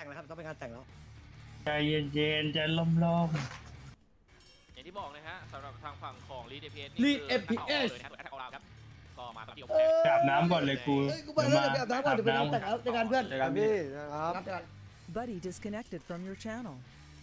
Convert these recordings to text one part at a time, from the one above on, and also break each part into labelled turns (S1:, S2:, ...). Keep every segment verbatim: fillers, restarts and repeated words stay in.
S1: แต่งแล้วครับต้องเป็นงานแต่งแล้ว
S2: ใจเย็นๆใจล่ม
S3: ๆอย่างที่บอกนะฮะสำหรับทางฝั่งของลีดเอพีเอส
S1: ลีด เอ พี เอส
S3: เลยนะแอตแทกออลครับก็มาแบบเดียว
S2: อาบน้ำก่อนเลยกู
S1: เฮ้ยกูไปแล้วเดี๋ยวไปอาบน้ำก่อนเดี๋ยวไปแต่งแล้วเจอกันเพื่อน
S2: เจอกันพี่
S1: ครับเจอกัน
S4: Buddy disconnected from your channel.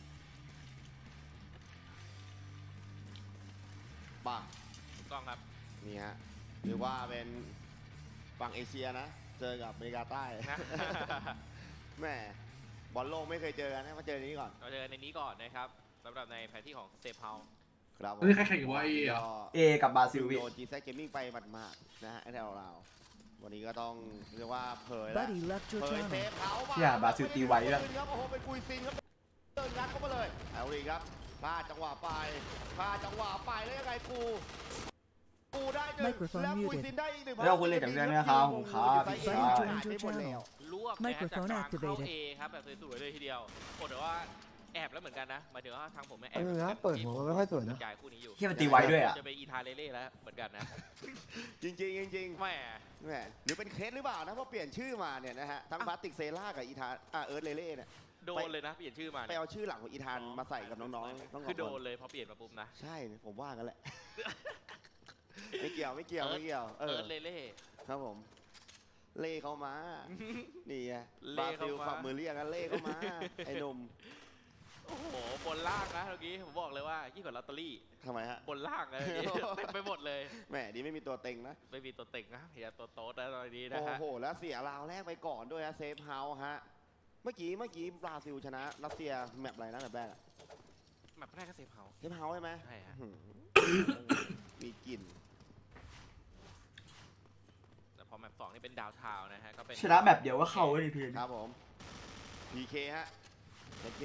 S5: บ้า
S3: ถูกต้องครับ
S5: นี่ฮะหรือว่าเป็นฝั่งเอเชียนะเจอกับอเมริกาใต้ แม่บอลโลกไม่เคยเจอกันนะมาเจอในนี้ก่อน
S3: เราเจอในนี้ก่อนนะครับสำหรับในแผนที่ของเซฟเฮาส์
S5: ครับผม
S6: เฮ้ยใครแข่งกับว่าเอเหรอ
S7: เอกับบราซิลพี่
S5: โดนจีแซกเกมมิ่งไปหมาดๆนะฮะไอ้แถวเราวันนี้ก็ต้องเรียกว่าเผยแล้ว
S4: Buddy left your
S5: เผยเซ
S4: channel.
S5: ฟเขามา
S7: เนี่ยบราซิลตีไว้แล้ว
S5: ครับโอ้โหเป็นกุยซินครับเดินงัดเข้ามาเลยเอาดีครับพลาดจังหวะไปพลาดจังหวะไปแล้วยังไงกูกูได้หนึ่ง
S4: Microphone
S5: แล้วกุย
S4: muted.
S5: ซินได้อีกหนึ่ง
S7: แล้วคุณเล่นกับเพื่อนนะครับผมครับ
S5: Buddy
S4: joined your channel.
S3: ลวกนะฮะจากก
S4: Microphone
S3: ลางเข้า
S4: activated.
S3: เอครับแบบสวยๆเลยทีเดียวโอ้แต่ว่าแอบแล้วเหมือนกันนะหมายถึงว่าทางผมเนี่ยแอ
S1: อั
S3: บ
S1: นนึงนะเปิดหัวมันไม่ค่อยสวยนะ
S3: จ่ายคู่นี้อยู่
S7: ที่มันตีไว้ด้วยอ่ะ
S3: จะไปอีธาเล่ๆแล้วเหมือนกันนะ
S5: จริงจริงๆจริง
S3: แหม
S5: ๆแหมหรือเป็นเคสหรือเปล่านะเพราะเปลี่ยนชื่อมาเนี่ยนะฮะทั้งบาติกเซล่ากับอีธานอ่าเอิร์ธเลเล่เนี่ย
S3: โดนเลยนะเปลี่ยนชื่อมา
S5: ไป
S3: เนี่ย
S5: เอาชื่อหลังของอีธานมาใส่กับน้องๆน้องๆ
S3: คือโด
S5: สงคน
S3: เลยพอเปลี่ยนมาปุ๊บนะ
S5: ใช่ผมว่ากันแหละ ไม่เกี่ยวไม่เกี่ยวไม่เกี่ยวเอ
S3: เอิ
S5: อ
S3: ร์ธเล่
S5: ครับผม เล่เข้ามา นี่ไง
S3: เล่
S5: บรา
S3: เข้า
S5: ซิล
S3: มา
S5: ฝักมือเรียกกันเล่เข้ามา ไอ้หนุ่ม
S3: โอ้โหบนล่างนะเมื่อกี้ผมบอกเลยว่ายิ่งกว่าลอตเตอรี่
S5: ทำไมฮะ
S3: บนล่างนะเมื่อกี้เต็มไปหมดเลย
S5: แหมดีไม่มีตัวเต็งนะ
S3: ไม่มีตัวเต็งนะพยายามตัวโต๊ดนะตอนนี้นะ
S5: โอ้
S3: ฮะ
S5: โห แล้วเสียราวแรกไปก่อนด้วยฮะเซฟเฮาส์ฮะ เมื่อกี้เมื่อกี้บราซิลชนะรัสเซียแมปอะไรนะแมปแรกอะ
S3: แมปแรกก็เซฟเฮาส์
S5: เซฟเฮาส์ใช่ไหม
S3: ใช่ฮะ
S5: หืมมีกลิ่น
S3: แต่พอแมปสองนี่เป็นดาวทาวน์นะฮะก็เป็น
S7: ชนะแบบเดียวก็เข้าเลยพี่
S5: ครับผม พี เค ฮะเอเค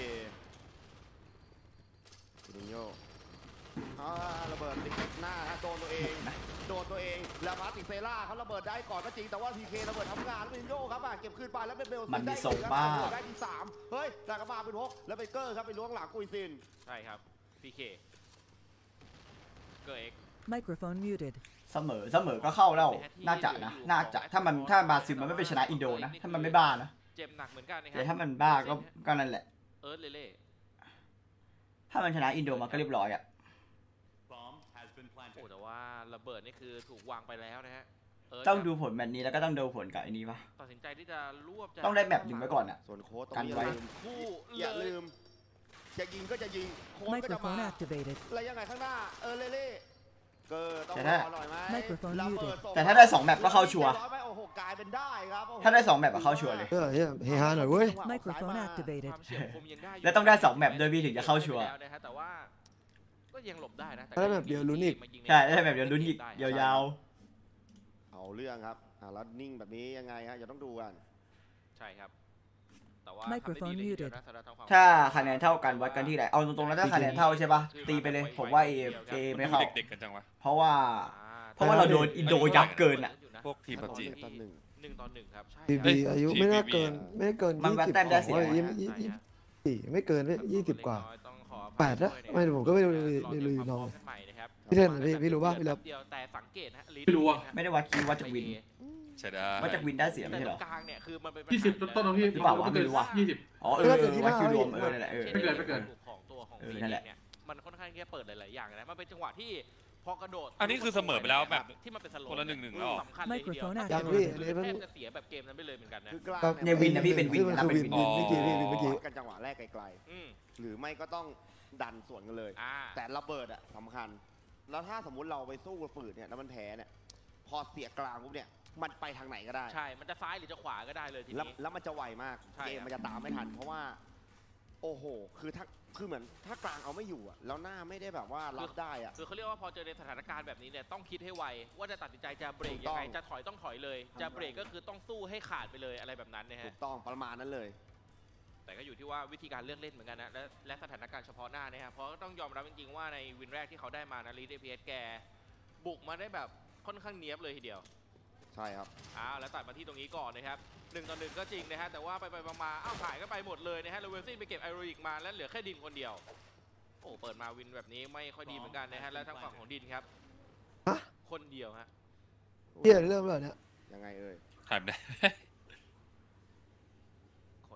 S5: ดิโยอ่าระเบิดติดหน้าฮะโดนตัวเอง โดนตัวเอง แล้วมาติเซล่าเขาระเบิดได้ก่อนก็จริง แต่ว่า พี เค ระเบิดทำงานแล้วเป็นโยครับอ่ะเก็บคืนไปแล้วเป็นเบล
S7: มันมี
S5: ได้
S7: ทรง
S5: ครับ
S7: บ้า
S5: ได้ที่สามเฮ้ยแต่กระบาเป็นหกแล้วเป็นเกอร์ครับไปล้วงหลังกุยซิน
S3: ใช่ครับพีเคเกอร์เอ็ก
S4: Microphone muted.
S7: เสมอเสมอก็เข้าแล้วน่าจะนะน่าจะถ้ามันถ้าบราซิลมันไม่ไปชนะอินโดนะถ้ามันไม่บ้านะ
S3: เจ็บหนักเหมือนกันนะครั
S7: แต่ถ้ามันบ้าก็ก็นั่นแหละ
S3: เอิร์ธเล่
S7: ถ้ามันชนะอินโดมันก็เรียบร้อยอ่ะ
S3: โอ้แต่ว่าระเบิดนี่คือถูกวางไปแล้วนะฮะเร์ธ
S7: ต้องดูผลแมตช์นี้แล้วก็ต้องดูผลกับไอ้นี้ปะ
S3: ตัดสินใจที่จะรวบจาก
S7: ต้องได้แมปหนึ่งไว้ก่อนอ่ะ
S5: ส่วนโค้ดตรง
S7: กัน
S5: นี้
S7: ไว้
S5: อย่าลืมอย่า
S3: คู่
S5: ลืมจะยิงก็จะยิงโค้ดก็จะมา
S4: Microphone activated.
S5: แล้วยังไงข้างหน้าเออเล่เล่เกอร์ต้อง
S7: แต่
S5: ร
S7: ถ้า
S5: อหน่อยไหม
S4: Microphone
S5: ระ
S4: muted
S5: เบิดส่ง
S7: แต่ถ้าได้สองแมปก็เข้าชัวร์
S5: ร้อยไปโอ้โหกลายเป็นได้ครับโอ้โห
S7: ถ้าได้สองแมปก็เข้าชัวร์เลย
S1: เออเฮ้ยเฮฮาหน่อยเว้ย
S4: Microphone activated.
S3: ความเฉียบคมยังได้ยู่
S7: แล้วต้องได้สองแมปด้วยพี่ถึงจะเข้าชัวร์
S3: แล้วนะฮะแต่ว่าก็ยังหลบได้นะแต่
S1: ได้แมปเดียวลุ้นอีก
S7: ใช่ได้แบบเดี๋ยวลุ้นอีกยาว
S5: เอาเรื่องครับอ่าแล้วนิ่งแบบนี้ยังไงฮะอย่าต้องดูกัน
S3: ใช่ครับแต่ว่า
S4: Microphone
S3: ทำได้ดีเลยทีเดียว
S4: muted.
S3: นะสำหรับทงฝั่ง
S7: ๆถ้าคะแนนเท่ากันวัดกันที่ไหนเอาตรงๆแล้วถ้าคะแนนเท่าใช่ปะตีไปเลยผมว่าเอเอไม่เข้า
S8: เด็กๆกันจังวะ
S7: เพราะว่า
S3: อ่
S7: เพราะว่าเราโดนอินโดยับเกินอ่ะ
S8: พวกทีม
S5: ต
S8: พับจี
S5: อนหนึ่ง
S3: หนึ่งต่อหนึ่งครับใช่
S1: ที
S3: ครับ
S1: บีอายุไม่น่าเกินไม่เกิน
S7: มัน
S1: ยี่
S7: วัด
S1: สิบ
S7: แต้มได้เสีย
S1: โอ้ยยี่
S3: ใช่
S1: ยี่ยี่
S3: ฮะ
S1: สี่ไม่เกินยี่สิบกว่า
S3: ต้องขออภัย
S1: แปดนะ
S3: ด้วย
S1: ไม่ผมก็ไม่รู้
S3: รอ
S1: ใน
S3: เตรีย
S1: ลุย
S3: มความ
S1: น้อง
S3: พร้อมกันใหม่นะครับ
S1: พี่เทนพี่พี่รู้ป่ะพี่รับ
S3: เดียวแต่สังเกตนะฮะลีด
S6: ไม่รู้อะ
S7: ไม่ได้วัดคิววัดจากวิน
S8: ใช่ได้
S7: วัดจากวินได้เสียไม่
S3: แต่
S7: ใช่
S3: ต
S7: เห
S3: ร
S7: รอ
S3: งกลางเนี่ยคือมันเป็น
S6: ยี่สิบต้นๆของพี่
S7: หรือเปล่าวะ
S6: ไม่เกิน
S7: ไม่รู้ว่ะ
S6: ยี่สิบ
S7: อ๋อเออวัดคิวรวมเออนั่นแหละเออ
S6: ไม่เกินไม่เกิน
S3: ของตัวของ
S7: เออ
S3: ลีด
S7: นั่นแหละ
S3: เนี่ยมันค่อนข้างที่จะเปิดหลายๆอย่างนะมันเป็นจังหวะที่พอกระโดด
S8: อันนี้คือเสมอไปแล้วแบบ
S3: ที่มันเป็นสโลว์
S8: คนละหนึ่งหนึ่งแล้วเหรอ
S3: สำคัญเลยทีเดียว
S4: Microphone
S1: ยังพี่อันนี้เพิ่ง
S3: แทบจะเสียแบบเกมนั้นไปเลยเหมือนกันนะ
S5: คือกลาง
S7: เนี่ยวินนะพี่เป็นวิน
S1: มั
S7: นะ
S1: คือ
S7: เป็น
S1: วิน
S7: วิน
S1: วินเมื่อกี้พี่วินเมื่อกี้
S5: กันจังหวะแรกไกล
S3: อืม
S5: ๆหรือไม่ก็ต้องดันสวนกันเลย
S3: อ่า
S5: แต่ระเบิดอะสำคัญ แล้วถ้าสมมุติเราไปสู้กับฝืนเนี่ยแล้วมันแพ้เนี่ยพอเสียกลางปุ๊บเนี่ยมันไปทางไหนก็ได้
S3: ใช่ มันจะซ้ายหรือจะขวาก็ได้เลยที
S5: แล้ว
S3: นี้
S5: แล้วมันจะไวมาก
S3: ใช่
S5: เกม
S3: ครับ
S5: มันจะตามไม่ทัน เพราะว่า โอ้โห คือถ้าคือเหมือนถ้ากลางเอาไม่อยู่อะแล้วหน้าไม่ได้แบบว่ารับได้อะ
S3: คือเขาเรียกว่าพอเจอในสถานการณ์แบบนี้เนี่ยต้องคิดให้ไวว่าจะตัดสินใจจะเบรก
S5: ถูกต้
S3: ยั
S5: อง
S3: งไงจะถอยต้องถอยเลย จะเบรกก็คือต้องสู้ให้ขาดไปเลยอะไรแบบนั้นนะ
S5: ถู
S3: ฮะ
S5: กต้องประมาณนั้นเลย
S3: แต่ก็อยู่ที่ว่าวิธีการเลือกเล่นเหมือนกันนะและและสถานการณ์เฉพาะหน้านะฮะเพราะต้องยอมรับจริงๆว่าในวินแรกที่เขาได้มานะลีดเอพีเอสแกบุกมาได้แบบค่อนข้างเนียบเลยทีเดียว
S5: ใช่ครับ
S3: อ้าวแล้วตัดมาที่ตรงนี้ก่อนนะครับหนึ่งต่อหนึ่งก็จริงนะฮะแต่ว่าไปไปมาๆอ้าวหายก็ไปหมดเลยนะฮะแล้วเวลซี่ไปเก็บไอโรอีกมาแล้วเหลือแค่ดินคนเดียวโอ้เปิดมาวินแบบนี้ไม่ค่อยดีเหมือนกันนะฮะและทางฝั่งของดินครับ
S1: ฮะ
S3: คนเดียวฮะ
S1: เฮียเริ่มแล้วเนี่ย
S5: ยังไงเอ่ย
S8: หายไปไหน
S3: คน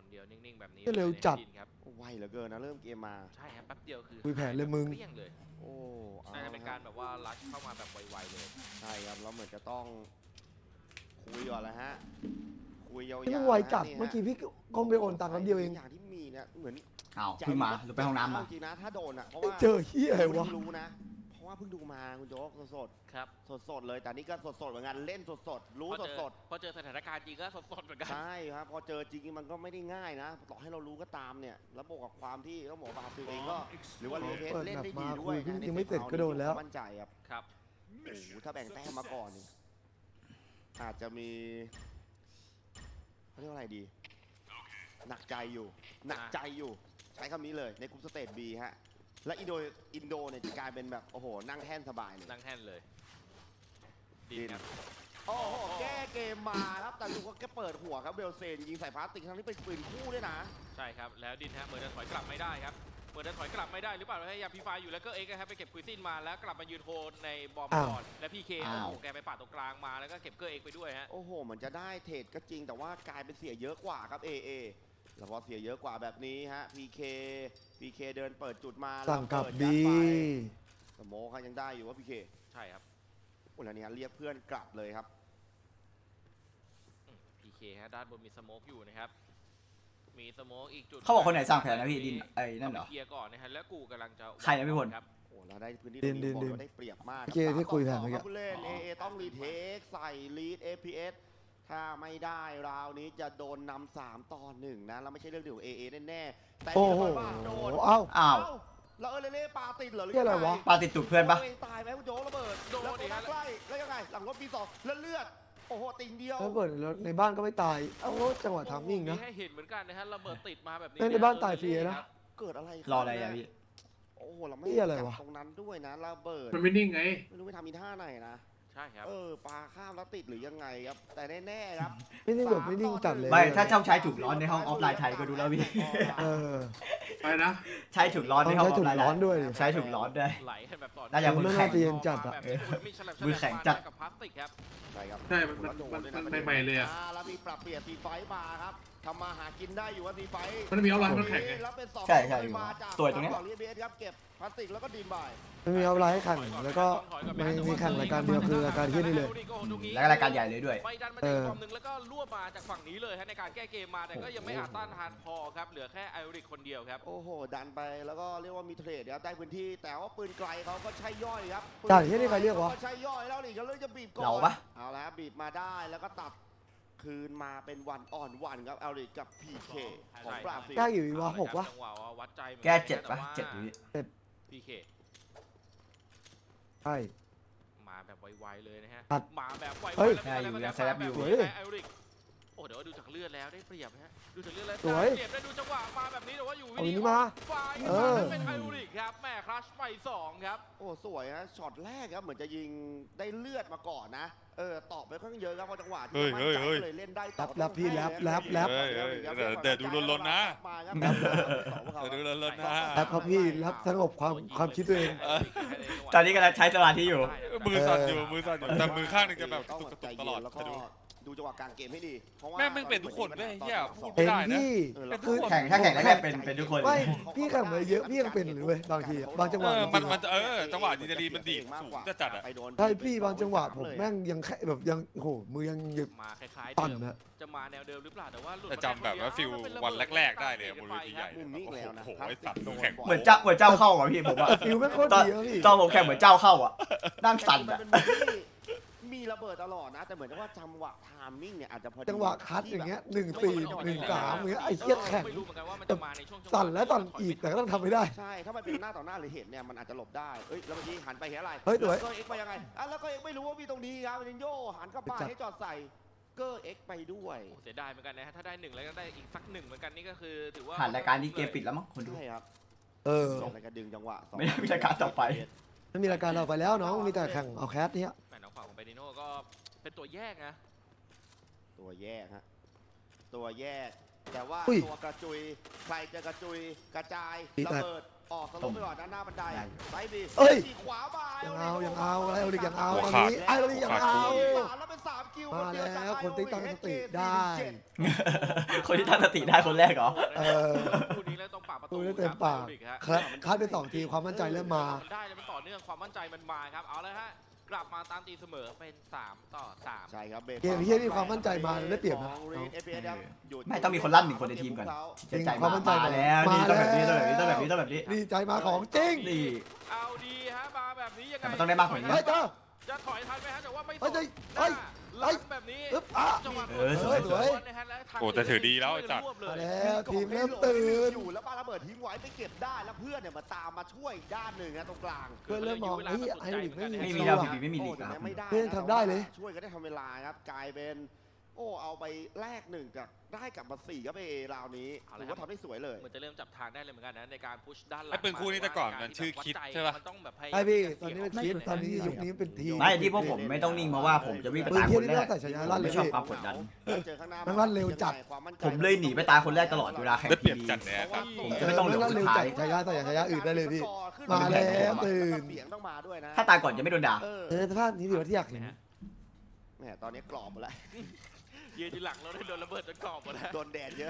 S3: เดียวนิ่งๆแบบนี้
S1: เร็วจัด
S3: ดินครับ
S5: ไวเหลือเกินนะเริ่มเกมมา
S3: ใช่ครับแป๊บเดียวคือ
S1: คุยแผนเลยมึง
S3: เกลี้ยงเลย
S5: โอ้เอา
S3: น่าจะเป็นการแบบว่าลัดเข้ามาแบบไวๆเลย
S5: ใช่ครับแล้วเหมือนจะต้องคุยก่อนแล้วฮะคุยยาวๆ
S1: นี่มันไวจัด
S5: นะ
S1: เมื่อกี้พี่คงไปโอนตังค์กันเดียวเอง
S5: อย่างที่มีเนี่ยเหมือน
S7: อ้าวเพิ่งมาหรือไปห้องน้ำมา
S5: จริงนะถ้าโดนอ่ะเพราะว่า
S1: เจอเฮียอะไรวะ
S5: เพิ่งรู้นะเพราะว่าเพิ่งดูมาคุณโจ๊กสด
S3: ครับ
S5: ๆสดๆเลยแต่นี่ก็สดๆเหมือนกันเล่นสดๆรู้
S3: พอเจอ
S5: สด
S3: พอเจอสถานการณ์จริงก็สดๆเหมือนกัน
S5: ๆใช่ครับพอเจอจริงมันก็ไม่ได้ง่ายนะต่อให้เรารู้ก็ตามเนี่ยแล้วบวกกับความที่ต้องบอกบาซิลเองก็หรือว่าเลเพส
S1: เปิด
S5: เล่น
S1: แบบ
S5: ได้ดี
S1: มา
S5: ด้
S1: คุ
S5: วย
S1: ยเพิ่ง
S5: นะ
S1: ยังไม่เสร็จก็โดนแล้ว
S5: มั่นใจครับ
S3: ครับ
S5: โอ้โหถ้าแบ่งแต้มมาก่อนนี่อาจจะมีเขาเรียกว่าอะไรดี หนักใจอยู่ หนักใจอยู่ ใช้คำนี้เลยในกลุ่มสเตจ B ฮะ และอินโดอินโดเนี่ยจะกลายเป็นแบบ โอ้โห นั่งแท่นสบายเลย
S3: นั่งแท่นเลยดินครับ
S5: โอ้โห แก้เกมมาครับ แต่ลูกก็แค่เปิดหัวครับเบลเซน ยิงใส่พลาสติกทั้งที่เป็นปืนคู่ด้วยนะ
S3: ใช่ครับแล้วดินฮะเหมือนจะถอยกลับไม่ได้ครับเหมือนจะถอยกลับไม่ได้หรือเปล่าพยายามพีไฟอยู่แล้วก็เอ็กซ์ครับไปเก็บคุยซินมาแล้วกลับมายืนโฮนในบอม
S1: อ้าว
S3: ก่อนและพีเค
S7: อ้าว
S3: โอ้โหแกไปปาดตรงกลางมาแล้วก็เก็บเกอร์เอ็กซ์ไปด้วยฮะ
S5: โอ้โหเหมือนจะได้เทรดก็จริง แต่ว่ากลายเป็นเสียเยอะกว่าครับ เอ เอ แล้วพอเสียเยอะกว่าแบบนี้ฮะ พี เค พี เค เดินเปิดจุดมา
S1: สั่งกลับ
S5: เปิด
S1: บี
S5: ยัดไปสโมคยังได้อยู่ว่า พี เค
S3: ใช่ครับ
S5: โอ้แล้วเนี่ยเรียกเพื่อนกลับเลยครับ
S3: พีเคฮะด้านบนมีสโมกอยู่นะครับมีสโมกอีกจุด
S7: เขาบอกคนไหนสร้างแผนนะพี่ดินไอ้นั่นเหรอ
S3: าไปเคลียร์ก่อนนะฮะแล้วกูกำลังจะ
S7: ใครนะพี่พล
S3: ครับ
S5: โอ้เราได้พื้นที่
S1: ดิน
S5: ตรง
S1: ดิน
S5: บอก
S1: ดิน
S5: ว่าได้เปรียบมาก
S1: เมื่อกี้ที่คุยแผนเมื่อกี้
S5: ผู้เล่น เอ เอ ต้องรีเทคใส่ลีด เอ พี เอส ถ้าไม่ได้ราวนี้จะโดนนำสามต่อหนึ่งนะแล้วไม่ใช่เรื่องเดียว เอ เอ แน่ๆแต่
S1: โอ้
S5: มี
S1: โห
S5: คนบ้าโดน
S1: เอ้า
S7: อ้าว
S5: แล้วเออเล่ๆปาติดเหรอหรือ
S1: เหี้ยอะไรวะ
S7: ปาติดจุดเพื่อนปะ
S5: ตัวเองตายไหมคุณโจ๊กระเบิด
S3: โดน
S5: แล้ว
S3: ดิ
S5: ตัว
S3: ฮะ
S5: ใกล้แล้วยังไงหลังรถปีสองแล้วเลือดโอ้โหติ่งเดียว
S1: แล้วเปิดแล้วในบ้านก็ไม่ตาย เอ้าจังหวะทามมิ่งนะ
S3: ให้เห็นเหมือนกันนะฮะระเบิดติดมาแบบนี้
S1: เล่นในบ้านตายฟรีนะ
S3: ครับ
S5: เกิดอะไรขึ้น
S7: รออะไรอะพี่
S5: โอ้โหเราไม่
S1: เหี้ยอะไรวะ
S5: จับตรงนั้นด้วยนะระเบิด
S6: มันไม่นิ่งไง
S5: ไม่รู้ไปทำอีท่าไหนนะ
S3: ใช่ครับ
S5: เออปลาข้ามแล้วติดหรือยังไงครับ แต่แน่ๆครับ
S1: ไม่นิ่งแบบไม่นิ่งจัดเลย
S7: ไม่ถ้าเช่าใช้ถุงร้อนในห้องออฟไลน์ไทยก็ดูแล้วพี่
S1: เออ
S6: ไปนะ
S7: ใช้ถุงร้อนในห้องออฟไลน์
S1: ใช้ถุงร้อนด้วย
S7: ใช้ถุงร้อนด้วย
S3: ไหลกันแบบต่อ
S7: น่าจะมือแข็ง
S1: ไม่น่าจะเย็นจัดอะ
S3: แบบนี้โอ้ยมีฉลับ
S7: มือแข็งจัด
S3: กับพลาสติกครับ
S5: ใช่ครับ
S6: ใช่ มันมันมันมันใหม่ๆเลยอ่ะ
S5: แล้วมีปรับเปลี่ยนตีไฟมาครับทำมาหากินได้อยู่ว่าตีไฟ
S6: มันมีเอาไลน์มันแข็งไง
S5: แล้วเป็นสอง
S7: ใช่ใช่
S5: มาจาก
S7: ตัวตรงเนี้ย
S5: ฝั่งลีเบสครับเก็บพลาสติกแล้วก็ดินบ่าย
S1: มันมีเอาไลน์ให้แข่งแล้วก็มันมีแข่งรายการเดียวคือรายการที่นี่เลย
S7: แล้วก็รายการใหญ่เลยด้วย
S3: ไปดันมา
S1: เอ
S3: จาก
S1: อ
S3: บอมหนึ่งแล้วก็รวบมาจากฝั่งนี้เลยฮะในการแก้เกมมาแต่ก็ยังไม่อาจต้านทานพอครับเหลือแค่ไอริกคนเดียวครับ
S5: โอ้โห ดันไปแล้วก็เรียกว่ามีเทรดครับได้พื้นที่ แต่ว่าปืนไกลเขาก็ใช่ย่อยครับปืน
S1: จ่ายที่นี่ใครเรียกวะ
S5: ก็ใช่ย่อยแล้วนี่เขาเลยจะบีบก่อน
S7: เราปะ
S5: เอาละครับบีบมาได้แล้วก็ตัดคืนมาเป็นวันอ่อนวันครับเอริกกับ พี เค ของบราซิล
S1: แก้อยู่อีกวะหกวะ
S3: จังหวะว่าวัดใจหมือนน
S7: แก้เจ็ด
S3: แต่
S7: ปะ
S3: ว่า
S7: เจ็ดอยู่พี่
S3: พีเค
S1: ใช่
S3: มาแบบไวๆเลยนะฮะ
S1: ตัด
S3: มาแบบไวๆ
S1: เฮ้ย
S3: แล้ว
S7: ได้อยู่
S3: ก็
S7: ยัง
S3: จะ
S7: ใช้แรปอยู่
S3: แบบ
S1: เฮ้ย
S3: ไอริกโอ้เดี๋ยวดูจากเลือดแล้วได้เปรียบฮะดูจากเลือดแล้ว
S1: สวย
S3: ได้เปรียบได้ดูจังหวะมาแบบนี้แต่ว่าอยู่วิ
S1: เอาอย่าง
S3: ธี
S1: นี้มา
S3: ไฟ
S1: เออ
S3: นั้นเป็นไอริกครับแม่คลัชไปสองครับ
S5: โอ้สวยฮะช็อตแรกครับเหมือนจะยิงได้เลือดมาก่อนนะเออตอบไปค่อนข้างเยอะครับเพราะจังหวะที่
S8: เฮ้ย
S5: มั่น
S8: เฮ้ย
S5: ใจ
S8: เฮ้ย
S5: ก็เลยเล่นได้ต่อ
S1: แรปพี่แรปแรปแรป
S8: เฮ้ยเฮ้ยเดี๋ยวเดี๋ยวดูลนๆนะ
S5: มาครับ
S1: แรป
S8: เดี๋ยวดูแล้วนะ
S1: แรปครับพี่แรปสงบความความคิดตัวเอง
S7: ตอนนี้กำลังใช้สมาธิอยู่
S8: มือสั่นอยู่มือสั่นอยู่แต่มือข้างหนึงจะแบบกระตุกกระตุกตลอด
S5: แล้ว
S8: ค
S5: ก็
S8: อยดู
S5: ดูจังหวะกลางเกมให้ดีเพราะว่า
S8: แม่งไม่เป็นทุกคนเว้ยเหี้ยพูด
S1: เป็น
S8: ได้นะ
S1: พี่
S5: เออแล้ว
S1: คือ
S7: แข่งถ้าแข่งแรกๆเป็นเป็นทุกคน
S1: ไม่พี่แข่งมาเยอะพี่ยังเป็นหรือเว้ยบางทีอะบางจังหวะ
S8: เออ
S1: จ
S8: มั
S1: ริ
S8: น
S1: งๆ
S8: มันเออจังหวะดีนารีมันดีดสูงจะจัดอะ
S5: ไปโน
S1: ใช่พี่บางจังหวะผมแม่งยังแค่แบบยังโอ้โหมือยังหยึก
S3: มาคล้ายๆ
S1: ปั่น
S3: เดิม
S1: นะ
S3: จะมาแนวเดิมหรือเปล่าแต่ว่าหลุด
S8: แต่จำแบบว่าฟิลวันแรกๆได้เลยอะบนเวทีใหญ่
S5: มุมนี้อีกแล้วนะ
S8: โอ้โหไอ้สัตว์มือแข็ง
S7: เหมือนเจ้าเหมือนเจ้าเข้าอ่ะพี่ผมอะ
S1: ฟิลแม่งโคตร
S7: ตอน
S1: ดีอะพี่
S7: ตอนผมแข่งเหมือนเจ้าเข้าอ่ะนั่งสั่น
S5: มั
S7: อ่ะ
S5: เป็นมุมที่มีระเบิดตลอดนะ แต่เหมือนกับว่าจังหวะไทามมิ่งเนี่ยอาจจะพอดี
S1: จังหวะคัดอย่างเงี้ยหนึ่งสี่หนึ่งสามอย่างเงี้ยไอ้เหี้ยแข็ง
S3: ไม่รู้เหมือนกันว่ามันจะมาในช่วงจังหวะ
S1: สั่นและสั่นอีกแต่ก็ต้องทำไม่ได้
S5: ใช่ ถ้ามันเป็นหน้าต่อหน้าหรือเห็นเนี่ยมันอาจจะหลบได้เอ้ยแล้วเมื่อกี้หันไปเห็นอะไร
S1: เฮ้ยสวย
S5: เกอร์เอ็กซ์ไปยังไงอ่ะแล้วก็เอ็กซ์ไม่รู้ว่ามีตรงนี้ครับเป็นโยหันกลับมา
S1: จัด
S5: ให้จอดใส่เกอร์เอ็กซ์ไปด้วย
S3: โอ้เสียดายเหมือนกันนะฮะถ้าได้หนึ่งแล้วก็ได้อีกสักหนึ่งเหมือนกันนี่ก็คือถือว่า
S7: ผ่านรายการนี้เกมปิดแล้วมั้งคนดู
S5: ใช่ครับ
S1: เออ
S5: ส่งอะไรก็ดึงจังหวะสอง
S7: ไม่ได้มีรายการต่อไป
S1: ไม่มีรายการเราไปแล้วน้องมีแต่แข่งเอาแคสเนี่ย
S3: แม่น้องฝั่งของเบดิโน่ก็เป็นตัวแยกนะ
S5: ตัวแยกฮะตัวแยก แต่ว่า
S1: อุ้ย
S5: ตัวกระจุยใครจะกระจุยกระจาย
S1: อี
S5: ระ
S1: แตก
S5: เบิดออกสโลปไปก่อนด้านหน้าบันไดไปบี
S1: เอ้ย
S5: ขวามา
S1: ยังเอายังเอาไอโอลิกยังเอา
S8: หัว
S1: ตอน
S8: ขาด
S1: นี้ไอโอลิกยังเอา
S5: แล้วเป็นสามคิว
S1: มาแล้วคนที่ตั้งสติได้
S7: คนที่ตั้งสติได้คนแรกเหรอ
S1: เออ
S3: คู่นี้แล้วต้องปากประตู
S1: ดูได้เต็มปาก
S3: ครับ
S1: ครับคัดไปสองทีความมั่นใจเริ่มมา
S3: ได้แล้วมันต่อเนื่องความมั่นใจมันมาครับเอาเลยฮะกลับมาตามตีเสมอเป็นสามต่อสาม
S5: ใช่ครับ
S1: เกมที่มีความมั่นใจมาได้เปรียบนะ
S7: ไม่ต้องมีคนลั่นหนึ่งคนในทีมก่อน
S1: จริง
S7: ใจ
S1: ความมั่นใจ
S7: มาแล้ว
S1: มา
S7: นี่ต้องแบบนี้
S1: แล้
S7: ต้อง
S1: ว
S7: แบบนี้ต้องแบบนี้ต้องแบบนี้
S1: นี่ใจมาของจริง
S7: นี่
S3: เอาดีฮะมาแบบนี้ยังไง
S7: แต่มันต้องได้มากกว่านี้
S1: เฮ้ยเจ้า
S3: จะถอยทันไหมฮะแต่ว่าไม่
S1: เฮ้ย
S3: ถอย
S1: เฮ้ย
S3: หลังแบบนี้
S1: อึ๊บอ่ะ
S3: จังหวะ
S7: เออสวยสวย
S3: นะฮะและทาง
S8: โอ้แต่ถือดีแล้วไอ้สัตว์
S3: รวบเลย
S1: มาแล้วทีมเริ่มตื่น
S5: อยู่แล้วปาระเบิดทิ้งไว้ไปเก็บได้แล้วเพื่อนเนี่ยมาตามมาช่วยอีกด้านหนึ่งนะตรงกลาง
S1: เพื่อนเริ่มมองเฮ้ยไอโอลิกไม่มี
S7: ไม่มี
S1: สู้
S7: ดาว
S1: อะ
S7: พีบีไม่มีลีกนะครับ
S5: ไม่ได้
S1: เพื่อนทำได้เลย
S5: ช่วยก็ได้ทำเวลาครับกลายเป็นโอ้เอาไปแลกหนึ่งกับได้กลับมาสี่ก็ไปราวนี้ถือว่าทำได้สวยเลย
S3: เหมือนจะเริ่มจับทางได้เลยเหมือนกันนะในการพุชด้านหลัง
S8: ไอ้ปืนคู่นี้แต่ก่อนมันชื่อคิดใช่ปะ
S3: มันต้องแบบพยายาม
S1: ไอพี่ตอนนี้เป็นคิดตอนนี้ยุคนี้เป็นทีม
S7: ไม่ที่พวกผมไม่ต้องนิ่งเพราะว่าผมจะวิ่งไป
S1: ปืน
S7: ตาย
S1: เที
S7: ค
S1: ย
S7: น
S1: นี่
S7: แร
S1: ต้อก งใส่ฉายาลั่นเล
S7: ไม่
S1: ย
S7: ชอบ
S1: พี่
S7: ความกดดัน
S5: เจอข้างหน้า
S1: มันว่าเร็วจัด
S7: ผมเลยหนีไปตายคนแรกตลอดเวลาแข่ง
S8: ได้เปรี
S7: ที
S8: ยบ
S7: วี
S8: จัดเลยอะครับ
S7: ผมจะไม่ต้องเหลือ
S1: แล้ว
S7: คน
S1: เร็ว
S7: สุด
S1: จั
S7: ท้า
S1: ด
S7: ย
S1: ฉายาใส่ฉายาอื่นได้เลยพี่ มาแล้วตื่น
S5: เสียงต้องมาด้วยนะ
S7: ถ้าตายก่อนจะไม่โดนด่า
S1: เออสภาพนี้ถือว่าที่อยากเห็น
S5: แหมตอนนี้กรอบหมดแล้ว
S3: ยืนที่หลังเราได้โดนระเบิดจนกรอบหมดแล้ว
S5: โดนแดดเยอะ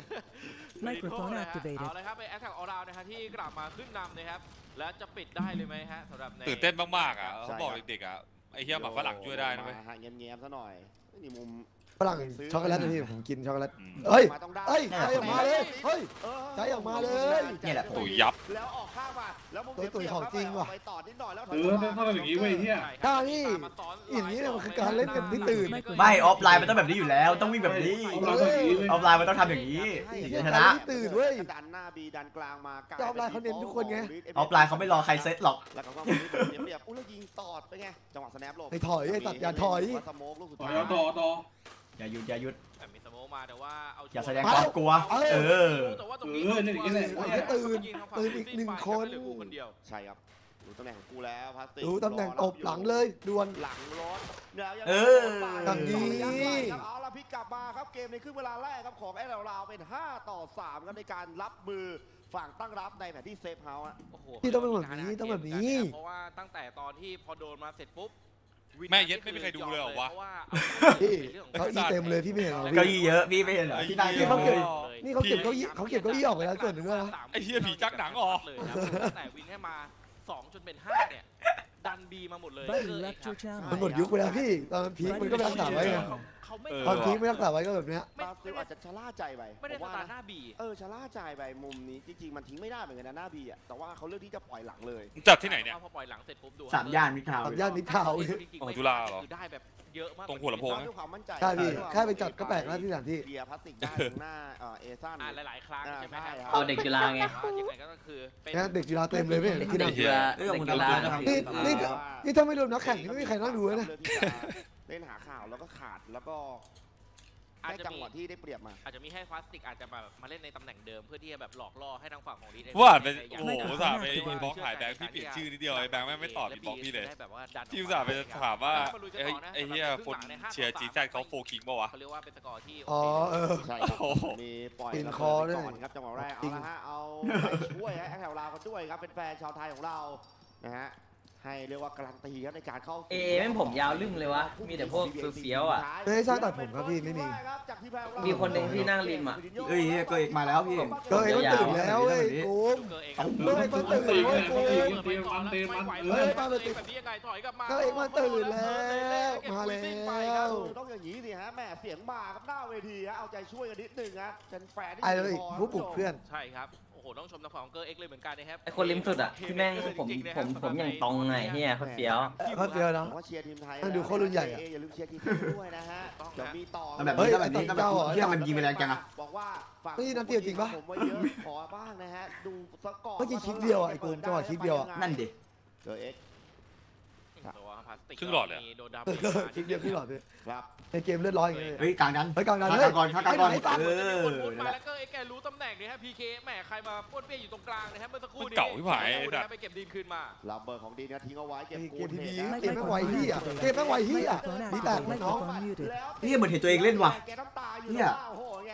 S4: Microphone
S3: เอา
S4: activated.
S3: เลยครับเป็นแอตแทกออราวนะฮะที่กลับมาขึ้นนำนะครับและจะปิดได้เลยไหมฮะสำหรับใน
S8: ตื่นเต้นมากๆอ่ะเขาบอกเด็กๆอ่ะไอ้เหี้ยหมาฝรั่งช่วยได้นะเว้ย
S5: มาเงียบๆซะหน่อยนี่มุม
S1: ฝรั่งช็อกโกแลตนะพี่ผมกินช็อกโกแลต
S8: อืม
S1: เฮ้ย
S5: มาต้องได้
S1: เฮ้ยใจออกมาเลยเฮ้ย
S5: เออ
S1: ใจออกมาเลย
S7: เนี่ยแหละ
S8: ตุ๋ยยับ
S5: แล้วออกข้างมาแล้วมุม
S1: ตุ๋ยๆของจริงว่ะ
S5: ไปต่อนิดหน่อยแล้ว
S6: เออต้องต้องอย่างนี้เว้ยเฮีย
S1: ถ้านี่อย่างนี้เนี่ยมันคือการเล่นกันที่ตื่น
S7: ไม่ออฟไลน์มันต้องแบบนี้อยู่แล้วต้องวิ่งแบบนี้
S6: เอาเราอย่างนี้เว้ย
S7: ออฟไลน์มันต้องทำอย่างนี้ถึงจะชนะ
S1: ที่ตื่นเว้ย
S5: ดันหน้าบีดันกลางมา
S1: จะออฟไลน์เขาเน้นทุกคนไง
S7: ออฟไลน์เขาไม่รอใครเซตหรอก
S5: แล้วก็ว่ามันเสียเปรียบอุ้ยแล้วยิงตอดไปไงจังหวะสแนปหลบ
S1: ไอ้ถอยไอ้สัตว์อย่าถอย
S5: สโมกลูกสุด
S6: ต่อ
S5: ท้าย
S6: ต่อต่อ
S7: อย่าหยุดอย่าหยุด
S3: แต่มีสโมกมาแต่ว่าเอา
S7: อย่าแสดงความกลัว เออ
S3: แต่ว่าตรงนี้
S6: เออเนี่ยอย่างนี้แหละ
S1: ไอ้ที่ตื่นตื่นอีกหนึ่งคน
S3: เหลือกูคนเดียว
S5: ใช่ครับรู้ตำแหน่งของกูแล้วพลาสติก
S1: ดูตำแหน่งตบหลังเลยด่วน
S5: หลังรถแล้วยัง
S7: เออ
S1: อย่างนี้
S5: เอาละพลิกกลับมาครับเกมในครึ่งเวลาแรกครับของแอลลาวเป็นห้าต่อสามครับในการรับมือฝั่งตั้งรับในแผนที่เซฟเฮาส์อะ
S3: โอ้โห
S1: พี่ต้องเป็นแบบนี้ต้องแบบนี้
S3: เพราะว่าตั้งแต่ตอนที่พอโดนมาเสร็จปุ๊บ
S8: แม่เย็ดไม่มีใครดูเลยเหรอวะ
S3: พราว่า
S1: พี่เขาอีเต็มเลยพี่ไม่เห็นเหรอ
S7: เก้า
S1: พี่
S7: อี้เยอะพี่ไม่เห็นเหรอที่นั่ง
S1: พี่
S7: เย
S1: เขา
S7: อะ
S1: เก็บ นี่เขาเก็บเก้าอี้เขาเก็บเก้าอี้ออกไปแล้วส่วนหนึ่งด้วยนะ
S8: ไอ้เหี้ยผีจักหนังเหรอ
S3: เลยนะตั้งแต่วินให้มาสองจนเป็นห้าเนี่ยดันบีมาหมดเลย
S4: Buddy left your channel.
S1: มันหมดยุคไปแล้วพี่ตอนพีคมันก็ไม่รักษาไว้ไง
S3: เขาไม่
S8: เออ
S1: ตอนพีคไม่รักษาไว้ก็แบบเนี้ย
S5: บราซิลอาจจะชะล่าใจไป
S3: ไม่ได้
S5: ผ
S3: ส
S5: ว่า
S3: ตาร์ทหน้าบี
S5: เออชะล่าใจไปมุมนี้จริงๆมันทิ้งไม่ได้เหมือนกันนะหน้าบีอ่ะแต่ว่าเขาเลือกที่จะปล่อยหลังเลย
S8: จัดที่ไหนเนี่ย
S3: พอปล่อยหลังเสร็จปุ๊บดู
S7: สามย่านมิตรทาวน์
S1: สามย่านมิตรทาวน์
S8: โอ้จุฬาเหรอ
S3: คือได้แบบเยอะมาก
S8: ตรงหัวลำโพง
S5: ด้วยความมั่นใจ
S1: ใช่พี่แค่ไปจัดก็แปลกแล้วที่สถานที่
S5: เบียร์พลาสติกได้ตรงหน้าเอ่อเอซัน
S3: อ่าหลายๆครั้งใช่ไหม
S5: ใช่ครับ
S9: เอาเด็กจุฬาไง
S3: ยังไงก็คือเป็น
S1: นะเด็กกีฬาเต็มเลยไม่เห็นที่
S9: เด็
S1: นั่
S9: ก
S1: ง
S9: จุฬา
S7: เรื่อง
S9: เด็ก
S7: มัน
S9: จุฬา
S7: เรื่อง
S9: ครับ
S1: นี่นี่นี่ถ้าไม่รวมนักแข่งนี่ไม่มีใครนั่งดูเลยนะ
S5: เลือกที่จะเล่นหาข่าวแล้วก็ขาดแล้วก็
S3: อาจ
S5: ได้
S3: จะ
S5: จัง
S3: มี
S5: หวะที่ได้เปรียบมา
S3: อาจจะมีให้พลาสติกอาจจะแบบมาเล่นในตำแหน่งเดิมเพื่อที่จะแบบหลอกล่อให้ทางฝั่งของดี
S8: ว่าไปโอ้โหอุตส่าห์ไปบล็อกหายแบงค์พี่เปลี่ยนชื่อนิดเดียวไอ้แบงค์แม่งไม่ตอบอีบล็อกพี่เลยที่อุตส่าห์ไปถามว่าไอ้ไอ้เหี้ยคนเชียร์จีแซดเขาโฟคิงป่าวะ
S3: เขาเรียกว่าเป็นสกอร์ที่
S1: อ๋อเออ
S5: ใช่ครับ
S8: โอ้โห
S5: มีปล่อย
S1: ปีน
S5: ระ
S1: ค
S5: เบิ
S1: อ
S5: ด
S1: ด้วย
S5: ไปก่อนครับจังหวะแรก
S1: จริ
S5: เอา
S1: ง
S5: ละฮะเอาไปช่วยฮะแถวลาวกันด้วยครับเป็นแฟนชาวไทยของเรานะฮะให้เรียกว่าการันตีครับในการเข้าสู่
S9: เอแม่งผมยาวลืมเลยวะมีแต่พวกเฟี้ยวๆอ่ะ
S1: ไม่ได้ช่างตัดผมครับพี่ไม่มี
S9: มีคนหนึ่งที่นั่งริมอะ
S7: เอ้ยเกิดอีกมาแล้วพี่
S1: ก็เองมันตื่นแล้วเว้ยกู
S3: เกอร์เอง
S1: เฮ้ยมันตื่นเว้ยกู
S6: เตรียมมันเตรียมมันเอ
S1: เฮ้
S6: อย
S1: ป้ามันตื่น
S3: แบบนี้ยังไงถอยกลับมา
S1: ก็เองมันตื่นแล้วมาแล้ว
S5: ต้องอย่างนี้สิฮะแหม่เสียงมาครับหน้าเวทีฮะเอาใจช่วยกันนิดหนึงฮะเป็นแฟนที่
S1: ไอ้เลยผู้ปลุกเพื่อน
S3: ใช่ครับโอ้โหต้องชมทางฝั่งของเกอร์เอ็กเลยเหมือนกันนะครับ
S9: ไอคนริมสุดอ่ะที่แม่งผมผมผมอย่างตรงไงเฮียคนเฟี้ยว
S1: เขาเฟี้ยวเนอะ
S5: ผมว่าเชียร์ทีมไทย
S1: ต้องดูโคตรรุ่นใหญ่อะ
S5: อย่าลืมเชียร์ทีมไทยด้วยนะฮะเดี๋ยวมีต่อ
S7: ทำแบบนี้ทำแบบนี้ทำแบบนี้เฮียมันยิงไปแรงจังอะ
S5: บอกว่าฝั่ง
S1: นี่นัดเดียวจริงปะ
S5: ผมไว้เยอะขอบ้างนะฮะดูสกอร์
S1: เมื่อกี้คลิปเดียวอะไอ้กูจังหวะคลิปเดียวอะ
S7: นั่นดิ
S5: เจอเอ็กซ์
S3: ตัวพลาสติก
S8: ครึ่งหลอดเลยอะ
S3: มีโดนดาเม
S1: เอ
S3: จ
S1: อคลิปเดียวขึ้นหลอดพี่
S5: ครับ
S1: ในเกมเลือดร้อยอย่างเงี้ย
S7: เฮ้ยกลางนั้น
S1: เฮ้ยกลางดัน
S7: ข้า
S1: เฮ้ย
S7: ก่อนข้ากลางก่อน
S1: ไปไหน
S7: เออ
S3: วน
S7: นั่น
S3: มา
S7: แหละ
S3: แล้วก็เอ็กแกรู้ตำแหน่งนี้ฮะพีเคแหมใครมาป้วนเปี้ยอยู่ตรงกลางนะครับเมื่อสักครู่
S8: มัน
S3: นี้
S8: เก่าพี่ผายไอ้สัตว์
S3: ไปเก็บดินคืนมา
S5: ลับเบอร์ของดีนะทิ้งเอาไว้เก็บ
S1: เก
S5: กู
S1: ม
S5: เท
S1: พี
S5: นะ
S1: บีเกมแม่งไวเฮียเกมแม่งไวเฮียมีแตกน้อง
S4: Microphone muted.
S7: นี่เหมือนเห็นตัวเองเล่นว่ะ
S5: แกน้ำตาอยู่
S7: เนี่ย
S5: โอ้โหไง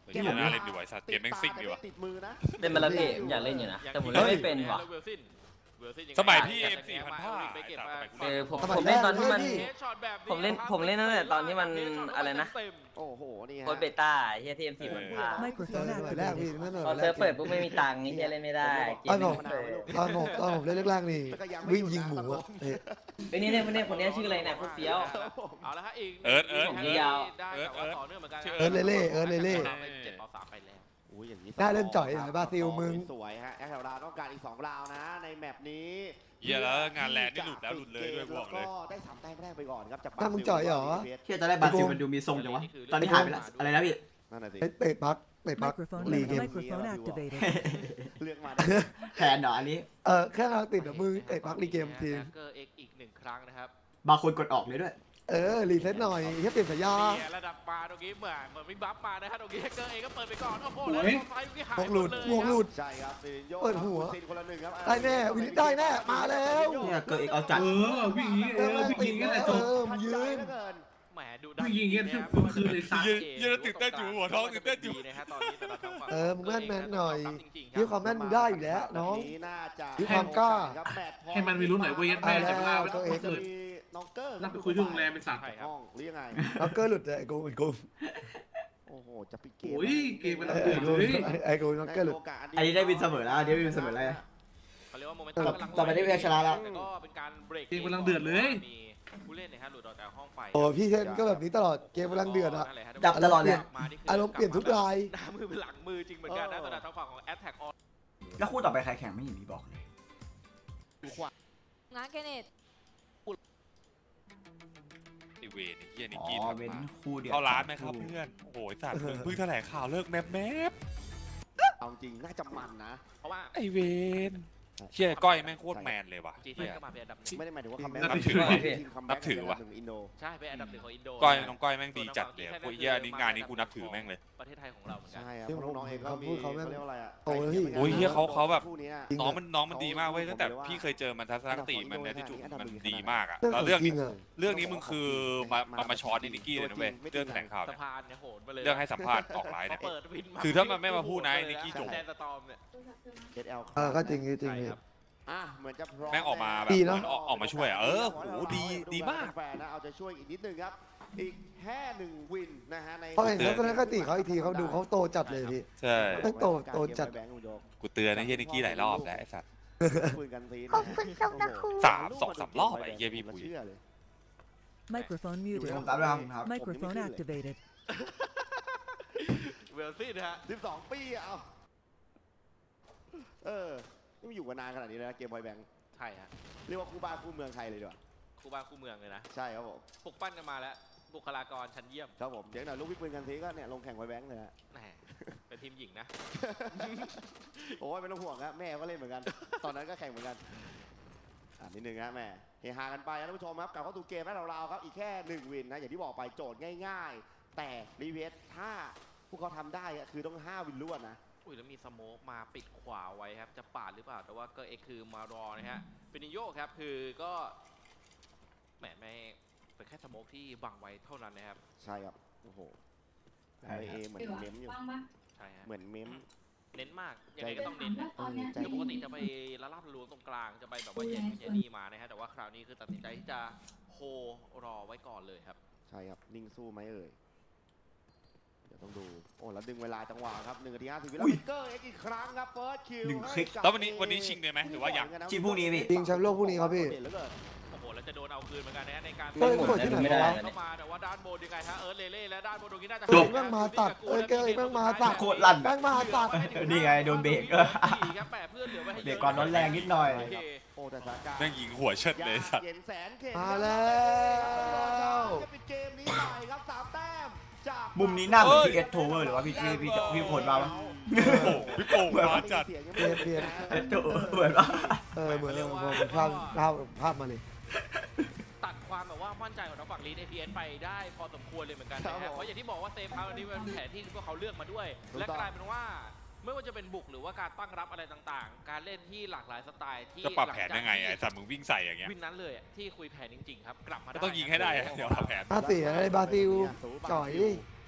S8: เกมน่าเล่นดีไว้สัตว์เกมแม่งซิ่งดีว่ะ
S5: ติดมือนะ
S9: เล่นมาแล้วพี่ผมอยากเล่นอยู่นะแต่ผมเล่นไม่เป็นว่ะ
S8: สมัยพี่เอ็มสี่พันห้า
S9: เออผมผมเล่นตอนที่มัน
S3: เฮดช็อตแบบ
S9: ผมเล่นผมเล่นตั้งแต่ตอนที่มันอะไรนะ
S5: โอ้โหนี่ฮะ
S9: โค้ดเบต้าเฮียทีเอ็มสี่พันห้า
S1: เออ
S4: Microphone
S1: หน่วยแรก
S4: activated.
S1: พี่นั่นหน่วย
S9: พอ
S1: แร
S9: เซิร์
S1: ก
S9: ฟเปิดปุ๊บไม่มีตังค์นี่เฮียเล่นไม่ได้เกม
S1: ตอนผม
S9: ไม่เปิด
S1: ตอนผมตอนผมเล่นแรกๆนี่วิ่งยิงหมูอะเอ๊ะ
S9: ไอ้นี่เนี่ยคนนี้คนนี้ชื่ออะไรเนี่ยโคตรเฟี้ยว
S3: เอาละฮะอีก
S8: เอิร์ธเอิร์ธ
S9: ผมยาว
S3: ได้แต่ว่าต่อเนื่องเหมือนกัน
S1: เอิร์ธเล่ๆเอิร์ธเล่
S3: เจ็ดต่อสามไปแล้ว
S5: อุ้ยอย่างนี้
S1: น่าเล่นจ่อยหน่อยบราซิลมึง
S5: สวยฮะแอตแลนตาต้องการอีกสองราวนะในแมปนี้
S8: เหี้ยแล้วงานแลนด์นี่หลุดแล้วหลุดเลยด้วยบอกเลย
S5: แวก็ได้สามแต้มแรกไปก่อนครับจาก
S1: ถ้ามึงจ่อยเหรอ
S7: เที่ยจะได้บราซิลมันดูมีทรงจังวะตอนนี้หายไปแล้วอะไรนะพี่
S5: นั่นน่ะสิ
S1: เอ้ยเตะปักเตะปัก
S4: Microphone
S1: ลีเกม
S4: microphone activated.
S5: เลือกมา
S7: แผนเหรออันนี้
S1: เออแค่เราติดอะมือเตะปักลีเกมที
S3: เกอร์เอ็กอีกหนึ่งครั้งนะครับ
S7: บางคนกดออกเลยด้วย
S1: เออรีเซ็ตหน่อยแค่เปลี่ยนสายยา
S3: เนี่ยระดับมาตรงนี้เหมือนเหมือนวิบัฟมานะฮะตรงนี้เกอร์เอ็กก็เปิดไปก่อนโอ้โหแล้วไฟตรงนี้หาย
S1: หกหลุด
S3: เลย
S1: หกหลุด
S5: ใช่ครับซินโย
S1: เปิดหัว
S5: ซินคนละหนึ่งครับ
S1: ได้แน่วินิจได้แน่มาแล้ว
S7: เนี่ยเกิดอีกเอาจัด
S6: เออวิ่งอย่างงี้เออวิ่งอย่างงี้แหละจบ
S1: เออมึงยืน
S3: แหมดูดั
S6: วิ่งอย่างงี้คือคือเลยซัด
S8: ยืนยืนตื่นเต้นอยู่หัวท้องตื่นเต้นอยู่
S3: นะฮะตอนนี้แต่ละทางฝั่ง
S1: เออมึงแม่นแม่นหน่อย
S3: จริงๆค
S1: ยื
S3: รั
S1: ดความแม่นมึงได้อยู่แล้วน้อง
S5: น่าจะ
S1: มีความกล้า
S6: ให้มันมีรุ่นไหนเว้ยแม่จะมาไม่ต้อง
S1: เออ
S6: เกิด
S5: น้องเกอร์
S6: นั่งไปคุยที่โรงแรมเป็นสัตว์
S3: ใช่ครับ
S5: ห้องหรือยังไง
S1: แล้วก็หลุดเลยไอ้กูไอ้กู
S5: โอ้โหจะปิดเกม
S6: โอ้ยเกมมัน
S1: ไอ้กูไอ้กูน็อกเกอร์หลุด
S7: อันนี้ได้วินเสมอแล้วอันนี้วินเสมอแล้ว
S3: เขาเรียกว่าโมเมน
S1: ต่
S3: ตั
S1: อ
S3: มกำลัง
S7: ต่อไปได้เวลาชนะแล้ว
S3: แต่ก็เป็นการเบรก
S6: เกมกำลังเดือดเลย
S3: มีผู้เล่นนะฮะหลุดออกจากห้องไป
S1: โอ้พี่เทนก็แบบนี้ตลอดเกมกำลังเดือดอะ
S7: จับตลอดเลย
S1: อารมณ์เปลี่ยนทุกราย
S3: หน้ามือเป็นหลังมือจริงเหมือนกันนะตอนนั้นทางฝั่งของ Attack on
S7: แล้วคู่ต่อไปใครแข่งไม่เห็นมีบอกเลย
S10: งานเกเนต
S8: ไอเวนไอ้เหี้ยนิก
S7: อ๋อ
S8: กี้
S7: เว้น
S8: ทำมา
S7: คู่เดียว
S8: เข้าร้านไหมครับเพื่อนโอ้โหสัตว์มึงเพิ่งแถลงข่าวเลิกแมปแมป
S5: เอาจริงน่าจะมันนะ
S3: เพราะว่า
S8: ไอเวนเชี่ยก้อยแม่งโคตรแมนเลยว่ะ
S3: จี
S8: เหี้
S3: เท
S8: ย
S3: ก็มาเป็นอันดับหนึ่ง
S5: ไม่ได้หมายถึงว่าคัมแบ็ก
S6: นับถือ
S8: นับถือว่ะ
S5: อินโด
S3: ใช่เป็นอันดับหนึ่งของอินโด
S8: ก้อยน้องก้อยแม่งดีจัดเลยพวกเหี้ยนี่งานนี้กูนับถือแม่งเลย
S3: ประเทศไทยของเราเหมือนกัน
S5: ใช่ครับ
S1: ที่
S5: เพราะน้องๆเองก็มี
S1: เขาพูดเขาแม่ง
S5: เรียกว่าอะไรอะ
S1: โตแล้วพี่
S8: โอ้ยเหี้ยเขาเขาแบบ
S5: คู่เนี้ย
S8: น้องมันน้องมันดีมากเว้ยตั้งแต่พี่เคยเจอมันทัศนคติมันในที่จุดมันดีมากอะแล้วเรื่อง
S1: จริ
S8: นี้
S1: งอะ
S8: เรื่องนี้มึงคือมามามาช้อนนิกกี้เลยนะเว้ยเรื่องแถลงข่าว
S3: สะ
S8: เนี่ย
S3: พานเนี่ยโหดมาเลย
S8: เรื่องให้สัมภาษณ์ออกไลน์
S3: พอ
S8: เนี่ย
S3: เปิดวินมา
S8: คือถ้ามันไม่มาพูดนะนิกกี้จบ
S3: แดนสตอมเนี่ย
S5: เอสแอล
S1: เออก็จริงจริงจริง
S3: ใช่
S1: พี่
S3: ครับ
S5: อ่ะเหมือนจะพร้อม
S8: แม่งออกมาแบบ
S1: ดี
S8: เห
S1: เนอะ
S8: มือนออกออกมาช่วยอะเออโหดีดีมาก
S5: แฟนนะเอาใจช่วยอีกนิดนึงครับ อีกแค่หนึ่งวินนะฮะใน
S1: เพราะเห็นทัศนคติเขาอีกทีเขาดูเขาโตจัดเลยพี่
S8: ใช่
S1: แม่งโตโตจัด
S5: แบงค์คุณโยก
S8: กูเตือนไอ้เฮียนิกกี้หลายรอบแล้วไอ้สัตว์
S5: คุยกันที
S10: ขอบคุณครับนะครู
S8: สามสองสามรอบไอ้เหี้ยพี่ปุ๋ย
S5: เชื่อเลย
S4: Microphone
S7: เดี๋ยว
S4: muted.
S7: ผมตามด้วยครับครับ
S4: Microphone activated.
S3: เวลซี่นะฮะ
S5: สิบสองปีอะเอาเออ นี่มันอยู่กันนานขนาดนี้แล้วนะเกมบอยแบงค์
S3: ใช่ฮะ
S5: เรียกว่าคู่บ้านคู่เมืองไทยเลยดีกว่า
S3: คู่บ้านคู่เมืองเลยนะ
S5: ใช่ครับผม
S3: ปลุกปั้นกันมาแล้ว บุคลากรชั้นเยี่ยม
S5: ครับผมเดี๋ยวหน่อยลูกพี่ปืนกันทีก็เนี่ยลงแข่งบอยแบงค์เลยฮะ
S3: แหมเป็นทีมหญิงนะ
S5: โอ้ยไม่ต้องห่วงครับแม่ก็เล่นเหมือนกัน ตอนนั้นก็แข่งเหมือนกันอ่านิดนึงนะแม่เฮฮากันไปนะท่านผู้ชมครับกลับเข้าสู่เกมแล้วเราๆครับอีกแค่หนึ่งวินนะอย่างที่บอกไปโจทย์ง่ายๆ แต่รีเวสถ้าพวกเขาทำได้อะคือต้องห้าวินรวดนะ
S3: อุ้ยแล้วมีสโมกมาปิดขวาไว้ครับ จะปาดหรือเปล่า แต่ว่าก็เอกคือมารอนะฮะเป็นนิโยครับคือก็แหมไม่เป็นแค่สโมกที่บังไว้เท่านั้นนะครับ
S5: ใช่ครับโอ้โห
S7: ใช่
S5: ไอ
S7: ครับ
S5: เอเหมือนเมมอยู่
S3: ใช่ฮะ
S5: เหมือนเมม
S3: เน้นมากยังไงก็ต้องเน้นนะ
S5: เออใจ
S3: คือปกติจะไปละลาบละล้วงตรงกลางจะไปแบบว่าเย็นเย็นนี่มานะฮะแต่ว่าคราวนี้คือตัดสินใจที่จะโฮรอไว้ก่อนเลยครับ
S5: ใช่ครับนิ่งสู้ไหมเอ่ยเดี๋ยวต้องดูโอ้แล้วดึงเวลาจังหวะครับหนึ่งนาทีห้าสิบวิแล้วเกอร์เอ็กอีกครั้งครับเฟิร์สคิว
S7: หนึ่งคลิก
S8: แล้ววันนี้วันนี้ชิงเลยไหมหรือว่ายัง
S7: ชิงพรุ่งนี้พี่
S1: จริงแชมป์โลกพรุ่งนี้ครับพี่
S5: เด่นเหลือเกิน
S3: โอ้โหแล้วจะโดนเอาคืนเหมือนกันนะฮะในการ
S1: เฮ้ยหมดที่ไหน
S9: ไม่ได้
S1: วะ
S3: เข้ามาแต่ว่าด้านบนยังไงฮะเอิร์ธเลเล่และด้านบนตรงนี้น่าจะ
S1: เอ้ยแม่งมาตัดเอ้ยเอ้ยแม่งมาตัด
S7: โคตรลั่น
S1: แม่งมาตัด
S7: นี่ไงโดนเบรก
S3: ครับแปะเพื่อนเหลือไว้ให้เยอะ
S7: เบรกก่อนร้อนแรงนิดหน่อย
S3: โเค
S5: โอ้แต่สถานการณ์
S8: แม่งยิงหัวเชิดเลยสัตว์
S5: เย็นแสนเข็ม
S1: มาแล้ว
S5: จะปิดเกมนี้ไปครับสามแต้มจาก
S7: มุมนี้หน้าเหมือนพีเอสโทเวอร์หรือว่าพี่พี่พี่พี่ผลมาปะ
S8: พี่โป่งมาจัด
S5: เสียงยัง
S1: เปลี่ยนเปลี่ยน
S7: เอสโทเหมือนปะ
S1: เออเหมือนเออผมภาพภาพภาพมาเลย
S3: ตัดความแบบว่ามั่นใจของทางฝั่งลีด เอ พี เอส ไปได้พอสมควรเลยเหมือนกันนะฮะเพราะอย่างที่บอกว่าเซฟเฮาส์อันนี้เป็นแผนที่พวกเขาเลือกมาด้วย และกลายเป็นว่าไม่ว่าจะเป็นบุกหรือว่าการตั้งรับอะไรต่างๆ การเล่นที่หลากหลายสไตล์ที่
S8: จะปรับแผนยังไงไอ้สัตว์มึงวิ่งใส่อย่างเงี้ย
S3: วินนั้นเลยที่คุยแผนจริงๆครับกลับมา
S8: ก็ต้องยิงให้ได้อะเดี๋ยวปรับแผน
S1: ห้าสี่อะไรบราซิลจ่อย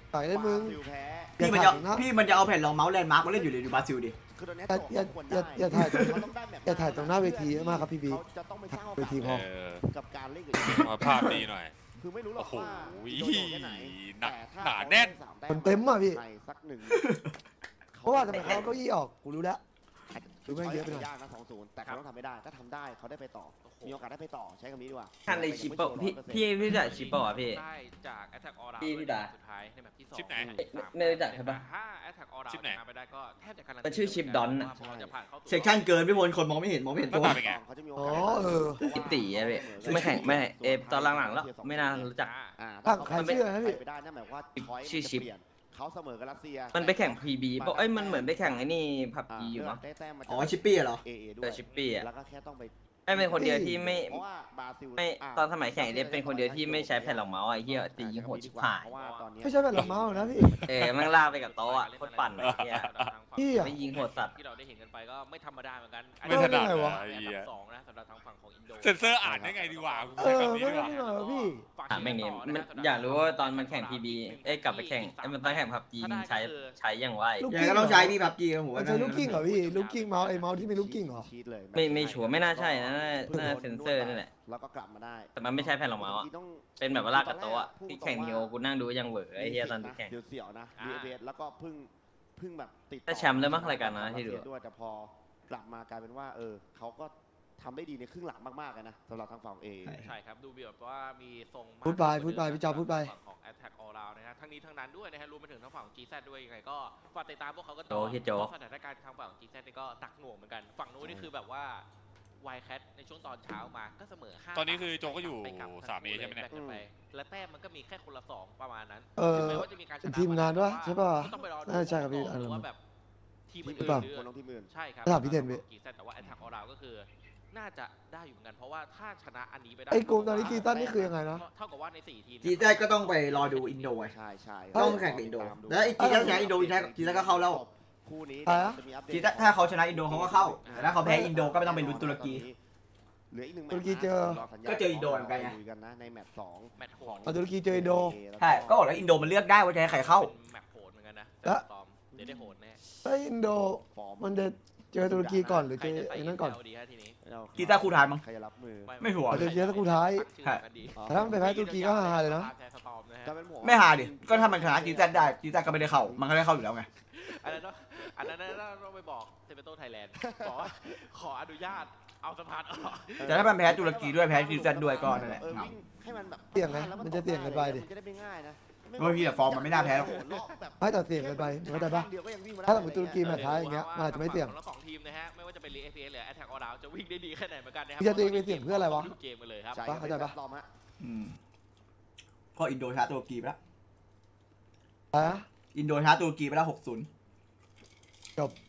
S1: ต่อยได้มึง
S5: บราซิลแพ้
S7: พี่มันจะพี่มันจะเอาแผ่นรองเมาส์แลนด์มาร์กมาเล่นอยู่เลยดูบราซิลดิ
S5: คือตอนนี้
S1: อย่าอย่าอย่าอย่าถ่ายตรง
S5: เขาต้องได้แบบ
S1: อย่าถ่ายตรงหน้าเวทีมากครับพี่บี
S5: เขาจะต้องไปสร้างโอกาส
S1: เวทีพอ
S8: เออ
S5: กับการเล่นกับ
S8: มาภาพดีหน่อย
S5: คือไม่รู้หรอก
S8: โอ้โห
S5: ว่าจะโดนแค่ไหน
S8: หนัก
S5: แต่ถ้
S8: หนาแน่น
S1: มันเต็มอ่ะพี่
S5: ในสักหนึ่ง
S1: เพราะว่าทำไมเขาเอาเก้าอี้ออกกูรู้แล้ว ดูแม่งเยอะไปหน่อย
S5: ยากนะสองศูนย์แต่เขาต้องทำไม่ได้ถ้าทำได้เขาได้ไปต่อมีโอกาสได้ไปต่อใช้คำนี้ดีกว่า
S9: ทันเลยชิปเปอร์พี่พี่พี่รู้จักชิปเปอร์อ่ะพี่
S3: ได้จาก Attack All Round
S9: พี่พี่ดา
S3: สุดท้ายในแมตช์ที่สอง
S8: ชิปไหน
S9: ไม่รู้จักใช่ปะ
S3: ถ้า Attack All Round
S8: ชิปไหน
S3: ชนะไปได้ก็แทบจะการันตี
S9: มันชื่อชิปดอนน่ะ
S3: ว่าพอจะผ่านเข้าสู่
S7: เซกชันเกินพี่พลคนมองไม่เห็นมองไม่เห็น
S8: หน้า
S7: ตัว
S8: ตาเป็นไง
S5: เขาจะมีโอ
S1: อ๋
S5: กา
S1: อ
S5: ส
S1: เออ
S9: ไอ้ตีอะพี่ไม่แข่งไม่เอฟตอนหลังๆแล้วไม่น่ารู้จัก
S5: อ่า
S1: ตั้งใครชื่อนะพี่
S5: ไปได้นั่นหมายความว่าช้อยส์
S9: ชื่อชิป
S5: มันจะเปลี่ยนเขาเสมอกับรัสเซีย
S9: มันไปแข่งพีบีบอกเอ้ยมันเหมือนไปแข่งไอ้นี่พับ
S5: อ่า
S9: จีอยู่มั้ง
S5: ได้แต้มมาจาก
S7: อ๋อชิปปี้เหรอ
S5: เอเอด้ว
S9: เอย อชิปปี้อะ
S5: แล้วก็แค่ต้องไป
S9: ไอ้เป็นคนเดียวที่ไม่
S5: เพราะว่าบราซิล
S9: ไม่
S5: ะ
S9: ตอนสมัยแข่งเดฟเป็นคนเดียวที่ไม่ใช้แผ่นรองเมาส์ไอ้เหี้ยตีโหดชิบหาย
S5: เพราะว่าตอนเนี้ย
S1: ไม่ใช่แบบหลังเมาส์นะพี่
S9: เออแม่งลากไปกับโต๊ะอ่ะโคตรปั่นไอ้เหี้ย
S1: พี่อะ
S9: ไม่ยิงโหดสัตว์
S3: ที่เราได้เห็นกันไปก็ไม่ธรรมดาเหมือนกัน
S8: ไม่ถนัด
S1: เออได้ไงวะ
S8: ไอ้เหี้ย
S3: สองนะสำหรับทางฝั่งของอินโด
S8: เซนเซอร์อ่านได้ไงดีกว่ากู
S1: เอ
S8: ใช้
S1: อ
S8: คำนี้
S1: ไม่
S8: ดีก
S1: ได้
S8: ว่า
S1: หน่อยเหรอพี่
S9: ถามแม่งนี่มันอยากรู้ว่าตอนมันแข่งพีบีเอ้ยกลับไปแข่งเอ้ยมันต้องแข่งพับจีมันใช้ใช้อย่างไร
S1: ลูก
S7: อย่างก็ต้องใช้พี่พับจีครับผม
S1: มันใช้ลูกกิ้งเหรอพี่ลูกกิ้งเมาส์ไอ้เมาส์ที่มีลูกกิ้งเหรอ
S5: ชีทเลย
S9: ไม่ไม่ชัวร์ไม่น่าใช่นะน่าน่าเซนเซอร์นั่นแหละ
S5: แล้วก็กลับมาได้
S9: แต่มันไม่ใช่แผ่นรองเมาส์อะ
S5: ต้อง
S9: เป็นแบบว่าลากกับโต๊ะอะที่แข่งนิโอกูนั่งดูยังเหวอไอ้เหี้ยตอนที่แข่ง
S5: เดี๋ยวเสียวนะดีเอแล้วก็เพิ่งเพิ่งแบบติดต่อ
S9: ได้แชมป์เลยมั้งรายการนั้นที่ดู
S5: ด้วยแต่พอกลับมากลายเป็นว่าเออเขาก็ทำได้ดีในครึ่งหลังมากๆเลยนะสำหรับทางฝั่งเอ
S3: ใช่ครับดูแบบว่ามีทรงมาก
S1: พูดไปพูดไปพี่จอพูดไป
S3: ฝั่งของ Attack All Round นะฮะทั้งนี้ทั้งนั้นด้วยนะฮะรวมไปถึงทางฝั่งของ จี แซด ด้วยยังไงก็ฝากติดตามพวกเขาก็
S9: โจ๊กพี่โจ๊ก
S3: สถานการณ์ทางฝั่งของ จี แซด นี่ก็หนักหน่วงเหมือนกันฝั่งนู้นนี่คือแบบว่าไวแคทในช่วงตอนเช้ามาก็เสมอห้า
S8: ตอนนี้คือโจก็อยู่
S3: ไปกลับ
S8: สามเอใช่ไหมเนี่ย
S3: แบ่งกันไปและแต้มมันก็มีแค่คนละสองประมาณนั้น
S1: เออ
S3: ถึงแม้ว่าจะมีการชนะ
S1: ทีมงานวะใช่ป่ะ
S3: ก็ต้องไปรอดู
S1: น่าใช่ครับพี่
S3: หรือว่าแบบทีม
S5: ทีม
S3: อื่
S5: อื่
S3: น
S5: น
S3: ๆ
S5: คนต้องทีมอื่น
S3: ใช่ครับ
S1: ถามพี่เทนพี่
S3: จีแซดแต่ว่า Attack All Round ก็คือน่าจะได้อยู่เหมือนกันเพราะว่าถ้าชนะอันนี้ไปได้
S1: ไอ้กลุ่มตอนนี้กีตันนี่คือยังไงนะ
S3: เท่ากับว่าในสี่ทีม
S7: จีแซดก็ต้องไปรอดูอินโดไง
S5: ใช่ใช่
S7: ต้องแข่งกับอินโดแล้วไอ้จีแซดชนะอินโดจีแซดจีแซดก็เข้าแล้ว
S5: คู่นี้
S1: อะไรนะ
S5: จะมีอัปเดต
S7: จีแซดถ้าเขาชนะอินโดเขาก็เข้าแต่ถ้าเขาแพ้อินโดก็ไม่ต้องไปลุ้นตุรกี
S5: เหลืออีกหนึ่งแม
S1: ตุ
S5: ต
S1: ร
S5: ช์
S1: กีเจอ
S5: รสัญญา
S7: ก็เจออินโดเหมือนกันไง
S5: คุยกันนะในแมตช์สอง
S3: แมตช์โหด
S1: เอาตุรกีเจออินโด
S7: ใช่ก็บอกแล้วอินโดมันเลือกได้ว่าจะให้ใครเข้า
S3: เป็นแมตช์โหดเหมือนกันนะ
S1: แล้ว
S3: ตอมเดี๋ยวได้โหดแน่
S1: ไอ้อินโด
S5: ฟอร์ม
S1: มันจะเจอตุรกีก่อนหรือ
S3: ใคร
S1: เจอ
S3: จะใส่
S1: ไอ้นั่นก่อน
S3: ดีฮะทีนี้
S7: กีตาร์คู่ทานมั้ง
S5: ใครจะรับมือ
S7: ไม่หัว
S1: เอาตุรกีสักคู่ท้าย
S3: ตั้งชื่อกันดี
S1: แต่ถ้ามันไปแพ้ตุรกีก็ฮาเลยนะ
S3: แพ้สตอมนะฮะ
S5: จะเป็นหัว
S7: ไม่หาดิก็ถ้ามันชนะจีแซดได้จีแซดก็ไม่ได้เข้ามันก็ได้เข้าอยู่แล้วไง
S3: อันนั้นต้องอันนั้นต้องไปบอกเซเปโตไทยแลนด์บอกว่าขออนุญาตเอาสะพานออก
S7: แต่ถ้ามันแพ้ตุรกีด้วยแพ้จีแซดด้วยก็นั่นแหละ
S5: เออวิ่งให้มันแบบ
S1: เสี่ยงไงมันจะเสี่ยงเกินไปดิ
S5: มันจะได้ไม่ง่ายนะ
S7: เมื่อกี้แต่ฟอร์มมันไม่น่าแพ้หรอก
S5: โอ้โหรอบแบบ
S1: ให้ตัดเสี่ยงกันไปเข้าใจปะ
S5: เดียวก็ยังวิ่งมาได้
S1: ถ้าสมมติตุรกีแมตช์ท้ายอย่างเงี้ยมันอาจจะไม่เสี่ยง
S3: ฝั่ของทั้งสองทีมนะฮะไม่ว่าจะเป็นลีก เอ พี เอส หรือ Attack All Round จะวิ่งได้ดีแค่ไหนเหมือนกันนะครั
S1: พี่จะตัวเองไปเสี่ยงเพื่ออะไรวะ
S3: เกมกันเลยครับ
S5: ใช่
S1: ปะเข้าใจปะ
S5: ตอมฮะ
S7: อืมก็อินโดชนะตุรกีไปแล้ว
S1: อ่ะ
S7: อินโดชนะตุรกีไปแล้วหกศูนย์
S1: จบ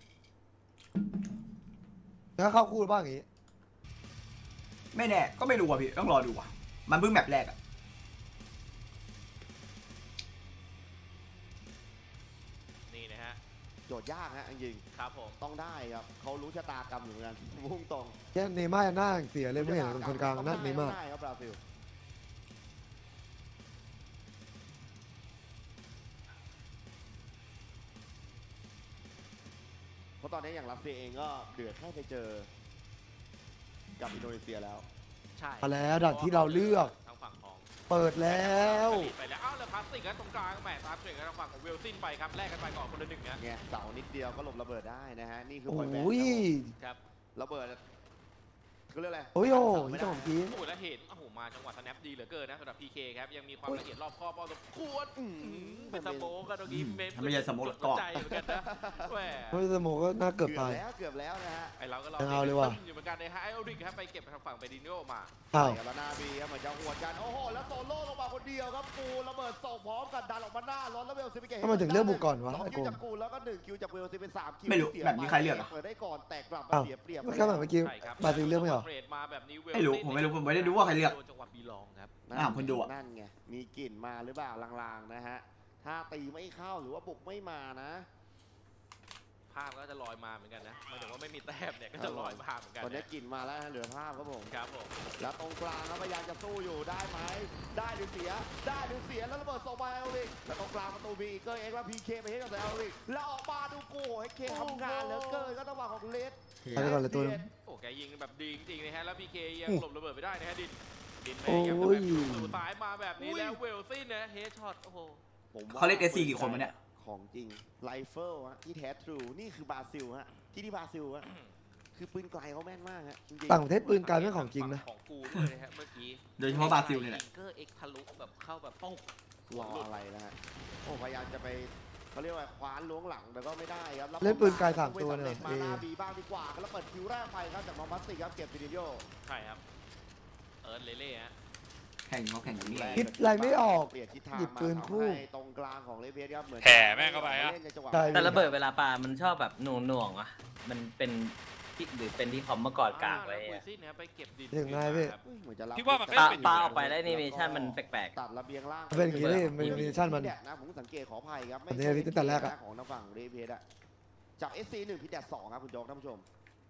S1: แล้วเข้าคู่บ้างอย่างงี้
S7: ไม่แน่ก็ไม่รู้อ่ะพี่ต้องรอดูอ่ะมันเพิ่งแมปแรกอ่ะ
S3: นี่นะฮะ
S5: โจทย์ยากฮะจริง
S3: ครับผม
S5: ๆต้องได้ครับเขารู้ชะตากรรมอยู่เหมือนกันพุ่งตรง
S1: แค่เนย์ม่าร์หน้าเสียเลยไม่เห็นเป็นคนกลางนั่นเนย์ม่าร์
S5: ต้องได้ครับบราซิลเพราะตอนนี้อย่างรัสเซียเองก็เดือดแค่ไปเจอกับอินโดนีเซียแล้ว
S3: ใช่
S1: มาแล้วดันที่เราเลือก
S3: ทางฝั่งของ
S1: เปิดแล้ว
S3: ไปแล้วอ้าวแล้วพลาสติกกันตรงกลางแหมตามเทรดกันทางฝั่งของเวลซินไปครับแลกกันไปก่อนคนละหนึ่งนะ
S5: เนี่ยเสานิดเดียวก็หลบระเบิดได้นะฮะนี่คือ
S1: โอ
S5: พอยแบน้
S1: ย
S3: ครับ
S5: ระเบิดก็เรียกอะไร
S1: โอ้ยโอ้ย
S5: ไม่
S1: เจ้า
S5: ได้
S1: ของทีม
S3: โอ้แล้วเห็นโอ้โหมาจังหวะสแนปดีเหลือเกินนะสำหรับ พี เค ครับยังมีความละเอียดรอบคอบพอสมควร
S5: อืม
S3: เป็นสโมกกันตรงนี้เมตร
S7: ไม่ใช่สโมกหรอกก็
S3: ใจเหมือนกันนะแหม
S1: ไม่สโมก็น่าเกือบ
S5: เกือบ
S1: ตาย
S5: แล้วเกือบแล้วนะฮะ
S3: ไอเราก็รอ
S1: ยังเอาเลยว่ะ
S3: อยู่เหมือนกันในฮะไอโอริกครับไปเก็บทางฝั่งไปดิโนมา
S1: อ้าว
S5: กับลานาบีครับเหมือนจะหวดกันโอ้โหแล้วโซโล่ลงมาคนเดียวครับกูระเบิดส่งพร้อมกันดันออกมาหน้าร้อนแล้วเวลซิมิเกต
S1: ทำไมถึงเลือกบุกก่อนวะ
S5: สอง
S1: ไอ้
S5: คิ
S1: โก
S5: ว
S1: ง
S5: จากกูแล้วก็หนึ่งคิวจากเวลซิเป็นสามคิว
S7: ไม่รู้
S5: เสีย
S7: แบบนี้ใครเลือกอะ
S5: เปิดได้ก่อนแต่กลับมา
S1: อ้าว
S5: เสียเปรียบ
S1: ก็แค่แบบเมื่อกี้
S3: ใช่ครับ
S1: บราซิลเลือกไม่เหรอ
S3: เทรดมาแบบนี้เวล
S7: ไม่รู้ผมไม่รู้ผมไม่ได้ดูว่าใครเลือก
S3: โดนจังหวะบีลองครับ
S7: อ้าวคนดูอะ
S5: นั่นไงมีกลิ่นมาหรือเปล่าลางๆนะฮะถ้าตีไม่เข้าหรือว่าบุกไม่มานะ
S3: ภาพก็จะลอยมาเหมือนกันนะหมายถึงว่าไม่มีแต้มเนี่ยก็จะลอยมาเหมือนกัน
S5: ตอนนี้
S3: นะ
S5: กลิ่นมาแล้วเหลือภาพครับผม
S3: ครับผม
S5: แล้วตรงกลางครับพยายามจะสู้อยู่ได้ไหมได้หรือเสียได้หรือเสียแล้วระเบิดส่งมาเอลลิกแล้วตรงกลางประตูบีเกอร์เอ็กซ์แล้วพีเคไปให้กับเอลลิกแล้วออกมาดูโก้ให้เคทำงานเหลือเกินก็ต้องมาของเลส
S1: ไปก่อนเลยตัวนึง
S3: โอ้แกยิงแบบดีจริงๆนะฮะแล้วพีเคยังหลบระเบิดไปได้นะฮะดินดิน
S1: โอ้
S3: แม่งยัง
S1: ย
S3: แบบสู่สายมาแบบนี้แล้วเวลซินนะเฮดช็อตโอ้โห
S5: ผมว่
S7: เขาเล่น เอส ซี กี่คนวะเนี่ย
S5: ของจริงไรเฟิลฮะที่แท้ทรูนี่คือบราซิลฮะที่ที่บราซิลฮะคือปืนไกลเขาแม่นมากฮะจริงๆ
S1: ต่างประเทศปืนไกลไม่ของจริงนะ
S3: ของกูด้วยนะฮะเมื่อกี้
S7: โดยเฉพาะบราซิลเนี่ยแหละ
S3: เกอร์เอ็กทะลุแบบเข้าแบบป้อง
S5: รออะไรนะฮะโอ้พยายามจะไปเขาเรียกว่าคว้านล้วงหลังแต่ก็ไม่ได้ครับ
S1: เล่นปืนไกลสามตัวเนี่ย
S5: มาหน้าบีบ้างดีกว่าแล้วเปิดคิวแรกไปครับจากมอมบัสติกครับเก็บซินิโย
S3: ใช่ครับเอิร์ธเล่ๆฮะ
S7: แข่งเขาแข่งอย่างนี้
S1: คิดอะไรไม่ออก
S5: เปลี่ยนทิศทาง
S1: หยิบปืนคู่
S5: มาทำให้ตรงกลางของเลเวสครับเหมือน
S8: แผ่แม่งเข้าไปอะ
S5: เล่นในจังหวะ
S1: ใช่
S9: แต่ระเบิดเวลาปามันชอบแบบหน่วงหน่วงๆอ่ะมันเป็นที่หรือเป็นที่คอมเมื่อก่อนกากไว้
S3: แล้วคุย
S9: อะ
S3: ซินนะครับไปเก็บดิน
S1: ถึงไงพี่
S3: ครับ
S5: เหมือนจะรับ
S8: พี่ว่ามันก็
S9: ปา
S8: เป็น
S9: ปาออกไปแล้วแอนิเมชั่นมันแปลก
S5: ตัดระเบียงล่าง
S1: เป็นอย่างนี้เลยมันมีชั่นมัน
S5: พิแดดนะผมสังเกตขออภัยครับ
S1: อันนี้พี่ตั้งแต่แรกอะ
S5: ของทางฝั่งเลเวสอะจาก เอส ซี หนึ่งพิแดดสองครับคุณโจ๊กท่านผู้ชม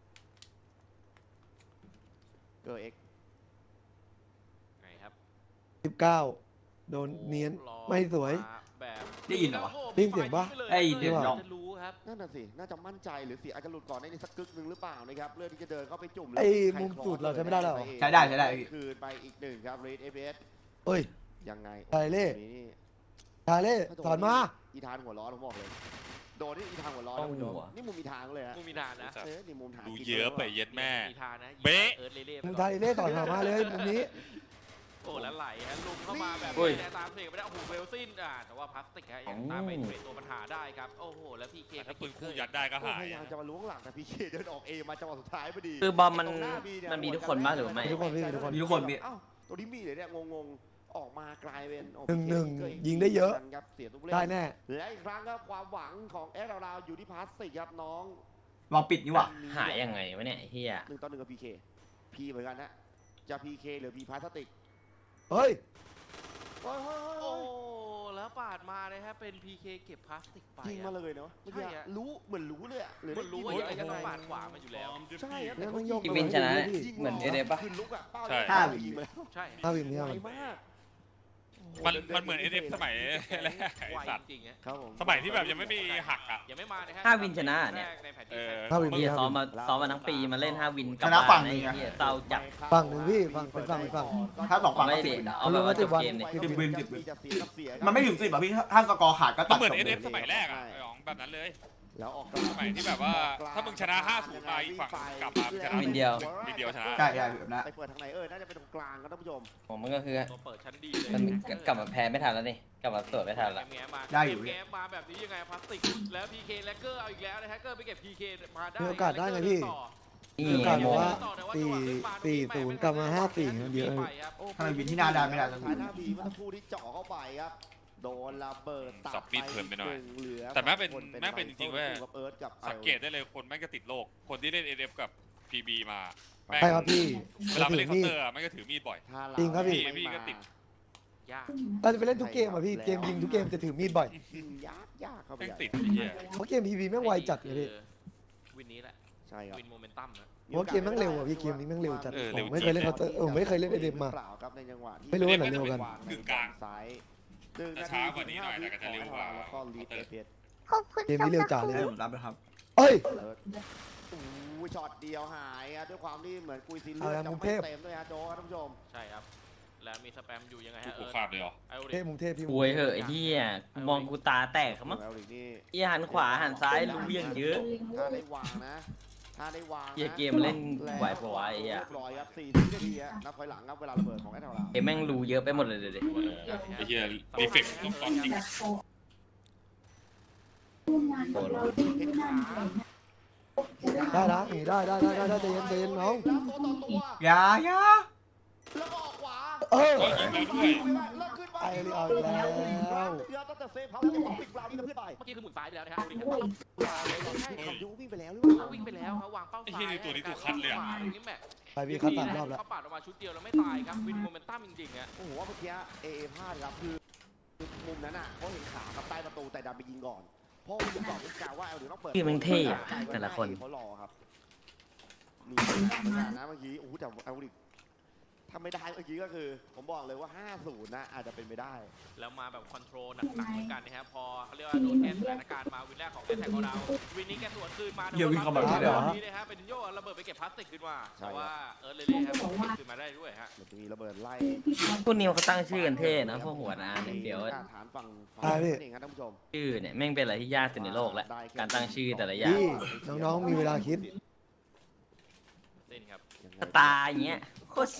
S5: เกอร์เอ็ก
S3: ไงครับ
S1: สิบเก้าโดนเนียนไม่สวย
S3: แบบ
S7: ได้ยินเหรอวะ
S1: ได้ยินเสียงปะ
S7: เอ้ยเดี๋ยว
S3: จะ
S7: ลอง
S3: รู้ครับ
S5: นั่นน่ะสิ น่าจะมั่นใจหรือเสียอาจจะหลุดก่อนในสักกึกหนึ่งหรือเปล่านะครับเลือดที่จะเดินเข้าไปจุ่ม
S1: ไอ้มุมสูตรเราใช้ไม่ได้หรอ
S7: ใช้ได้ใช้ได้พี่
S5: คืนไปอีกหนึ่งครับเรดเอฟเอส
S1: เอ้ย
S5: ยังไง
S1: ไทเล่
S5: นี่
S1: ชาเล่สอนมา
S5: อีธานหัวร้อนผมบอกเลย โดนที่อีธานหัวร้อนนะคุณผู้ชมนี่มุมอีธานเลยฮะ
S3: มูมีทานนะ
S5: เออนี่มุมฐาน
S8: ดูเยอะไปเย็ดแม่
S3: มีทานนะ
S8: เบ๊ะ
S3: อิร์ธเล่ๆไป
S1: มุม
S3: ก่
S1: ไท
S3: อน
S1: เล่สอนมาเลยมุมนี้
S3: โอ้แล้วไหลฮะลุมเข้ามาแบบ
S9: อุ้ย
S3: นี้นะตามเพลงไปได้โอ้โหเวลซินอ่ะแต่ว่าพลาสติกฮะยังตามไปเทรดตัวปัญหาได้ครับโอ้โหแล้วพีเค
S8: ถ้าปืนคู่ยัดได้ก็
S5: โอ้
S8: หาย
S5: พยายามจะมาล้วงหลังแต่พีเคเดินออกเอมาจังหวะสุดท้ายพอดี
S9: คือบอมมัน
S5: ตรงหาบีเย
S9: มันมีทุกคนปะหรือไม่
S1: มีทุกคนพี่มีทุกคน
S7: มีทุกคนพี่
S5: เอ้าตัวนี้มีเลยเนี่ยงงๆออกมากลายเป็นโอ้
S1: หนึ่งหนึ่ง
S5: พีเค
S1: ยิงได้เยอะ
S5: ครับเสียตัวผู้เล่น
S1: ได้แน่
S5: และอีกครั้งครับความหวังของเอสราวอยู่ที่พลาสติกครับน้อง
S7: ลองปิดนี่หว่า
S9: หายยังไงวะเนี่ยไอ้เฮีย
S5: หนึ่งต่อหนึ่งกับพีเคพีเหมือนกันนะจะพีเคหรือพีพลาสติก
S1: เฮ้ย
S5: เฮ้ยเฮ้ยเฮ้ย
S3: โอ้
S5: เฮ้ย
S3: แล้วปาดมาเลยฮะเป็น พี เค เก็บพลาสติกไป
S5: ยิง
S3: อะ
S5: มาเลยเนาะเมื่อกี้
S3: ใช่อะ
S5: รู้เหมือนรู้เลยอะหรือ
S3: มันรู้
S5: ได้
S3: ว่า
S5: ยิ
S3: ยังไงก็
S5: ยั
S3: ต้อง
S5: ไง
S3: ปาดขวามาอยู่แล้ว
S5: ใช่ครับ
S1: แล้ว
S5: แต่
S1: มัน
S5: เขา
S1: โยก
S5: ยิง
S9: วินชนะ
S5: ยิง
S9: เหมือนเอเดปะ
S5: คือลุกอะเป้า
S8: ใช่
S7: ห้า
S5: ยิงมาแล้ว
S3: ใช่
S1: ห้าวินนี่
S5: ไว
S1: ห้าวิน
S5: มาก
S8: มันมันเหมือนเอเดฟสมัยแรกไอ้
S3: ไว
S8: สัตว์
S3: จริงๆฮะ
S5: ครับผม
S8: สมัยที่แบบยังไม่มีหักอ่ะ
S3: ยังไม่มานะฮะ
S9: ห้าวินชนะเนี่ย
S3: แรกในแผนที่
S8: เออ
S1: ห้าวิน
S9: เฮี
S1: พี่
S9: ย
S1: ห้า
S9: ซ้อม
S1: วิน
S9: มาซ้อมมาทั้งปีมาเล่นห้าวินกลับ
S7: ชนะฝั่งหนึ่
S9: ไอ้
S7: งอะ
S9: เฮียเศร้าจัด
S1: ฝั่งหนึ่งพี่ฝั่งเป็นฝั่งเป็นฝั่ง
S7: ถ้าสองฝั่ง
S9: ไม่
S7: ก็
S9: ดิ
S7: สิบ
S9: เอาแบบว่าจบเกมเนี่ย
S7: สิบวินสิบวิน
S5: จะเสียกับเสียครับ
S7: มันไม่ถึงสิบอ่ะพี่ถ้าสกอร์ขาดก็
S8: ก็
S7: ตัด
S8: เหมือน
S7: จบ
S8: เอ
S7: เล
S8: เด
S7: ย
S8: ฟสมัยแรกอ่ะไอ้อ๋องแบบนั้นเลย
S5: แล้วออก
S8: สมัยที่แบบว่าถ้ามึงชนะห้าศูนย์มาอีกฝั่งกลับมาชนะ
S9: วินเดียว
S8: วินเดียวชนะ
S7: ใช่ใช่แบบนั้น
S5: ไปเปิดทางไหนเออน่าจะเป็นตรงกลางครับท่านผู้ชม
S9: ผมมันก็คือ
S3: ตัวเปิดชั้นดีเลย
S9: มันกลับมาแพ้ไม่ทันแล้วนี่กลับมาสวดไม่ทันละ
S3: แง้มๆมา
S7: ได้อยู่
S3: แง้มๆมาแบบนี้ยังไงพลาสติกแล้ว พี เค และเกอร์เอาอีกแล้วนะฮะเกอร์ไปเก็บ พี เค มาได้
S1: มีโอกาสได้ไงพี่
S3: ต่อ
S9: นี่
S1: มีโอกาสบอกว่า
S3: ต่อแต่
S1: สี่
S3: จังหวะขึ้นมา
S1: สี่ศูนย์กลับมาห้าสี่เยอะเลย
S3: ไปครับ
S5: โอ้
S7: ทำไมวินที่หน้าด้านไม่ได้สักที
S5: สายหน้าบีเมื่อสักครู่ที่เจาะเข้าไปครับโดนระเบิดตัด
S8: สับมีดเผินไปหน่อย
S5: งเหลือ
S8: แต่แม่งเป็น
S5: คน
S8: แม่งเป็นจริงๆเว้ย
S5: กับเอิร์ธกับ
S8: สังเกตได้เลยคนแม่งจะติดโลก คนที่เล่นเอเดฟกับพีบีมาแม่ง
S1: ใช่ครับพี่
S8: เวลาไป
S1: ถื
S8: เล่
S1: อน
S8: เคา
S1: มี
S8: น์
S1: ด
S8: เตอร์อะแม่งก็ถือมีดบ่อย
S5: ถ้าเา
S1: จริงครับพี่
S5: ไม่
S8: พี่ก็
S5: มา
S8: ติด
S3: ยาก
S1: เราจะไปเล่นทุกเกมอ่ะพี่เกมยิงทุกเกมจะถือมีดบ่อย
S5: ยิงยากยากเข้าไป
S8: แม่ง
S5: ใหญ่
S8: ติดไอ้เหี้ย
S1: เพราะเกมพีวีแม่งไวจัดเลยพี่
S3: วินนี้แหละ
S5: ใช่ครับ
S3: วินโมเมนตัมนะ
S1: เพราะเกมแม่งเร็วอ่ะพี่เกมนี้แม่งเร็วจัด
S8: เออ
S1: ผ
S8: เร็ว
S1: มไม่เคยเล่นเคาน์เตอร์เออผมไม่เคยเล่นไอเดมมา
S5: เปล่าครับในจังหวะที่
S1: ไม่รู้ว่าไหนเร็วกัน
S8: กึ่งกลาง
S5: ซ้ายหนึ่ง
S8: จะช้ากว่านี้หน่อยแต่ก็จะเร็วกว่า
S5: แล้วก็ลีดเอฟเอส
S1: เกมนี้เร็วจัดเลย
S7: ให้ผมรับนะครับ
S1: เอ้ย
S5: อู้ช็อตเดียวหายครับด้วยความที่เหมือนกุยซินเลื
S1: เอา
S5: อด
S1: ละ
S5: จะ
S1: มุม
S5: ไม่
S1: เทพ
S5: เต็มด้วยฮะโจครับท่านผู้ชม
S3: ใช่ครับแล้วมีสแปมอยู่ยังไงฮะ
S8: กูขาดเลยเหรอ
S3: ไอโอ
S1: เท
S3: ริ
S1: พมุงเทพพี่
S9: ป่วยเหอะไอ้เฮียมองกูตาแตกเขามั้ง
S5: แล้วอีกนี่
S9: เฮียหันขวาหันซ้ายรู้อย่างเยอะ
S5: ถ้าได้วางนะถ้าได้วางนะ
S9: เฮียเกมมันเล่นไหวปะวะไอ้เฮีย
S5: เรียบร้อยครับสี่นาทีฮะนับถอยหลังครับเวลาระเบิดของแอตแทลเรา
S9: เกมแม่งรู้เยอะไปหมดเลยเด็ด
S8: ไอ้เหี้ยรีเฟกต์ต้องตอนจริง
S9: โอ้โห
S5: เห็นขา
S1: ได้นะหนีได้ได้ได้ได้ได้ใจเย็นใจเย็นน้อง
S5: แล้วตัวต่อตัว
S7: อย่าอย่า
S5: แล้วก็ออกขวา
S1: เออ
S8: ก็ยิงแล้วด้วย
S5: แล้วขึ้นมา
S1: ไอ้นี่เอาอีกแล้ว
S5: เดี๋ยวต้องแต่เซฟเขาแล้วจะปิดกราวนี้กับเพื่อนไป
S3: เมื่อกี้คือหมุนซ้ายไปแล้วนะฮะ
S5: โอ้ยใช่ขับยูวิ่งไปแล้วหรือเปล่า
S3: เขาวิ่งไปแล้วเขาวางเป้า
S8: ไอ้
S3: ซ้า
S8: เหี้
S3: ย
S8: ยนี่ตัวนี้ตัวคัดเลยอะ
S3: ขวาตรงนี้แม่
S1: ไปพี่คัดสามรอบแล้ว
S3: เขาปาดออกมาชุดเดียวแล้วไม่ตายครับวินโมเมนตัมจริงๆฮะ
S5: โอ้โหว่าเมื่อกี้เอเอพลาดครับคือมุมนั้นอ่ะเขาเห็นขากับใต้ประตูแต่ดันไปยิงก่อนเพราะผมบอกคุณกาวว่าเอาเดี๋ยวต้องเปิด
S9: คือมันเท่อะแต่ละคน
S5: เขารอครับมีปัญหาเหมือนกันนะเมื่อกี้โอ้โหแต่เอาดิถ้าไม่ได้เมื่อกี้ก็คือผมบอกเลยว่า ห้าศูนย์ นะอาจจะเป็นไปได้
S3: แล้วมาแบบคอนโทรลหนักๆเหมือนกันนะครับพอเขาเรียกว่าโดนแก้สถานการณ์มาวินแรกของแอตแทกของเราวินนี้แกสวนคืนมา
S7: เดี๋ยววิ่งเข้ามาที่เดียว
S3: นี่นะฮะเป็นโยระเบิดไปเก็บพลาสติกขึ้นมาแต่ว่าเอิร์ธเลยเลยครับขึ้นมาได้ด้วยฮะ
S5: มันจะมีระเบิดไล่
S9: พวกนี้เขาตั้งชื่อกันเท่นะพวกหัวหน้าเนี่ยเดี๋ยว
S5: ฐานฝั่ง
S1: ใช่พี่
S5: นี่ครับท่านผู้ชม
S9: ชื่อเนี่ยแม่งเป็นอะไรที่ยากสุดในโลกแล้วการตั้งชื่อแต่ละอย่าง
S1: พี่น้องๆมีเวลาคิด
S3: เส้นครับ
S9: ตาอย่างเงี้ยโคตร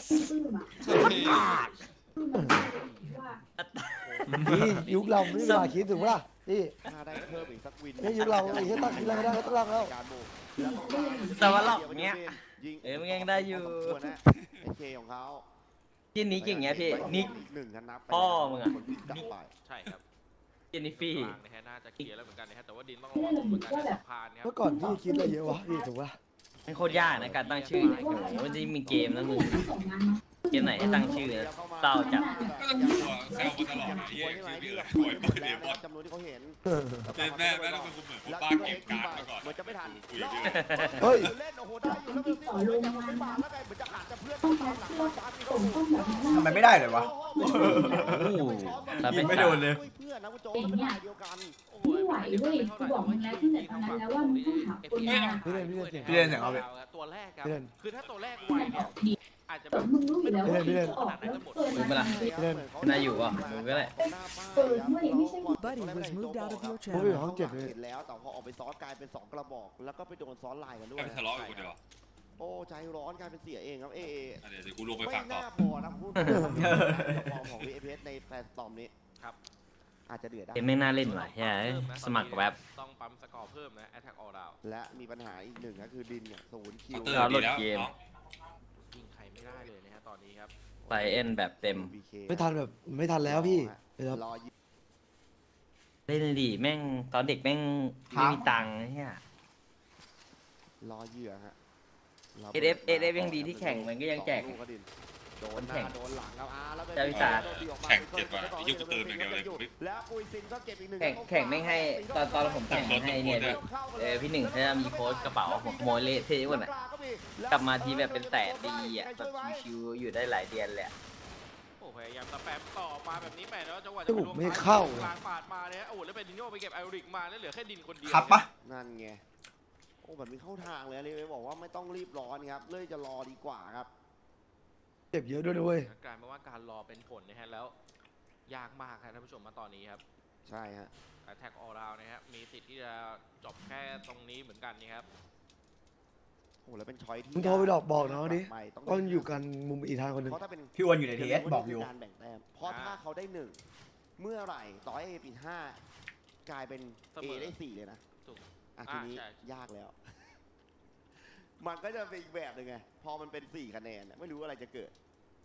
S1: พี่ยุคเราไม่มีเวลาคิดถูกปะล่ะพี่
S5: ถ้าได้เพิ่มอีกสักวิน
S1: นี่ยุคเราไอ้เหี้ยตั้งคิดอะไรไม่ได้ก็ตั้งแล้ว
S5: การโบกแล้วก็
S9: แต่ว่าหลอกเงี้ย
S5: ยิง
S9: เออมันยังได้อยู่
S5: พสมควรนะไอเคของเขา
S9: ที่นิกอย่างเงี้ยพี่นิก
S5: หนึ่งกันนับไป
S9: พ่อมึงอะ
S5: คนพลิกกลับไป
S3: ใช่ครับ
S9: เจนนิฟี่
S3: กลางนะฮะน่าจะเคลียร์แล้วเหมือนกันนะฮะแต่ว่าดินต้องระวังเหมือนกันนะสะพานครับ
S1: เมื่อก่อนพี่คิดอะไรเยอะวะพี่ถูกปะ
S9: มันโคตรยากนะการตั้งชื่อเนี่ยโอ้โหมันจะมีเกมนะมึงเกมไหนให้ตั้งชื่อเนี่ยเศร้าจัด
S8: แซวมาตลอดไอ้เหี้ยชื่อพี่เลยหวยเปิดเดมอน
S5: จำนวนที่เขาเห็น
S8: เล่นแม่แม่ต้องเป็นคนเหมือนบ้าเกมการ์ดมาก่อน
S5: เหมือนจะไม่ทัน
S8: คุยกับพี่
S1: เฮ้ย
S5: เล่นโอ้โหได้อยู่แล้วเป็นที่ต่อลงมาแล้วไงเหมือนจะขาดแต่เพื่อนต้องตามหลังมาตามที่เขา
S7: ทำไมไม่ได้เลยวะ
S9: ถ้าเป็น
S7: ไม่โดนเลย
S5: เพื่อนนะคุณโจ๊กเป็นเดียวกัน
S10: ไม่ไหวเว้ยกูบอกมึงแล้วตั้งแต่ตอนนั้นแล้วว่ามึงต้องหาคนมา
S1: พี่เล่นพี่เล่นเสียง
S7: พี่เล่นเสียงเอาไป
S3: ตัวแรกครับ
S1: พี่เล่น
S3: คือถ้าตัวแรกไวเนี่ยอาจจะแบ
S10: แต่
S3: บ
S10: มึงรู้อยู่แล้วว่า
S1: พี่เล่น
S10: จะออกแล้วเปิด
S9: มึงเปล่า
S1: พี่เล่น
S9: น่าอยู่ป่ะมึงก็ได้
S10: เปิดเมื่อไหร่ไม่ใช่
S4: Buddy was moved out of your
S1: ผมอยู่
S4: channel.
S1: ห้องเจ็ดเลย
S5: เห็นแล้วแต่พอออกไปซ้อนกลายเป็นสองกระบอก แล้วก็ไปโดนซ้อนลายกันด้ว
S8: ไม่
S5: ย
S8: ไปทะเลาะกับกูเดียว
S5: โอ้ใจร้อนกลายเป็นเสียเองครับเอเอ
S8: อ่ะเดี๋ยวเดี๋ยวกูลงไป
S5: ไม่
S8: ฝากต่อ
S5: น่าพอนะพูดถึงความของวีเอพีเอสในแพลตฟอร์มนี้
S3: ครับ
S5: อาจจะเดือดได้
S9: เกมไม่น่าเล่นว่ะใช่ไหมสมัครแว็บ
S3: ต้องปั๊มสกอร์เพิ่มนะ Attack All Round
S5: และมีปัญหาอีกหนึ่งก็คือดินเนี่ยศูนย์คิว
S8: เตอร์ดีแล้วน้อง
S3: ยิงใครไม่ได้เลยนะฮะตอนนี้ครับ
S9: ไซเอ็นแบบเต็ม
S1: ไม่ทันแบบไม่ทันแล้วพี่เดี๋ยว
S5: รอยิง
S9: เล่นดีแม่งตอนเด็กแม่งไม่มีตังค์เนี่ย
S5: รอเหยื่อฮะ
S9: เอฟเอฟเอฟยังดีที่แข่งมันก็ยังแจก
S5: สอลูก็ดินโด
S9: คน น
S5: ห
S9: แข่
S5: น้าง โดนหลังครับอาแล้วเป็น
S9: เจ้าวิสา
S8: แข่งเจ็ดวันไอ้ยุคกูเติมอย่างเดียวเลย
S5: แล้วปุยซินก็เก็บอีกหนึ่ง
S9: แข่งแข่งไม่ให้ตอนตอนผมแข่งให้เนี่ยพี่เออพี่หนึ่งเขาจะมีโค้ดกระเป๋าผมขโมยเละเทะหมดอ่ะกลับมาทีแบบเป็นแสนดีอ่ะแบบชิวๆอยู่ได้หลายเดือนเลยอะ
S3: โอ้พยายามสแปมต่อมาแบบนี้แปดแล้วจังหวะ
S1: จมูกไม่เข้า
S3: กลางปาดมาเนี่ยโอ้แล้วเป็นดินโยไปเก็บไอริกมาแล้วเหลือแค่ดินคนเดียว
S7: ขับปะ
S5: นั่นไงโอ้แบบนี้เข้าทางเลยเลยบอกว่าไม่ต้องรีบร้อนครับเลยจะรอดีกว่าครับ
S1: เจ็บเยอะด้วยด้วย
S3: กลายเป็นว่าการรอเป็นผลนะฮะแล้วยากมากครับท่านผู้ชมมาตอนนี้ครับ
S5: ใช่ฮะ
S3: Attack All Round นะครับมีสิทธิ์ที่จะจบแค่ตรงนี้เหมือนกันนะครับ
S5: โอ้แล้วเป็นช้อยที่
S1: มึงโทรไปบอกบอกน้องดิ
S5: ไปต้อง
S1: ก็อยู่กันมุมอีกทางคนหนึ่ง
S5: เพราะถ้าเป็น
S7: พี่อ้วนอยู่ในทีเอสบอกอยู่
S5: การแบ่งแต้มเพราะถ้าเขาได้หนึ่งเมื่อไหร่ต่อให้เอปีห้ากลายเป็นเอได้สี่เลยนะ
S3: ถูก
S5: อ่ะทีนี้
S3: อ่าใช่
S5: ยากแล้ว มันก็จะเป็นอีกแบบหนึ่งไงพอมันเป็นสี่คะแนนน่ะไม่รู้อะไรจะเกิด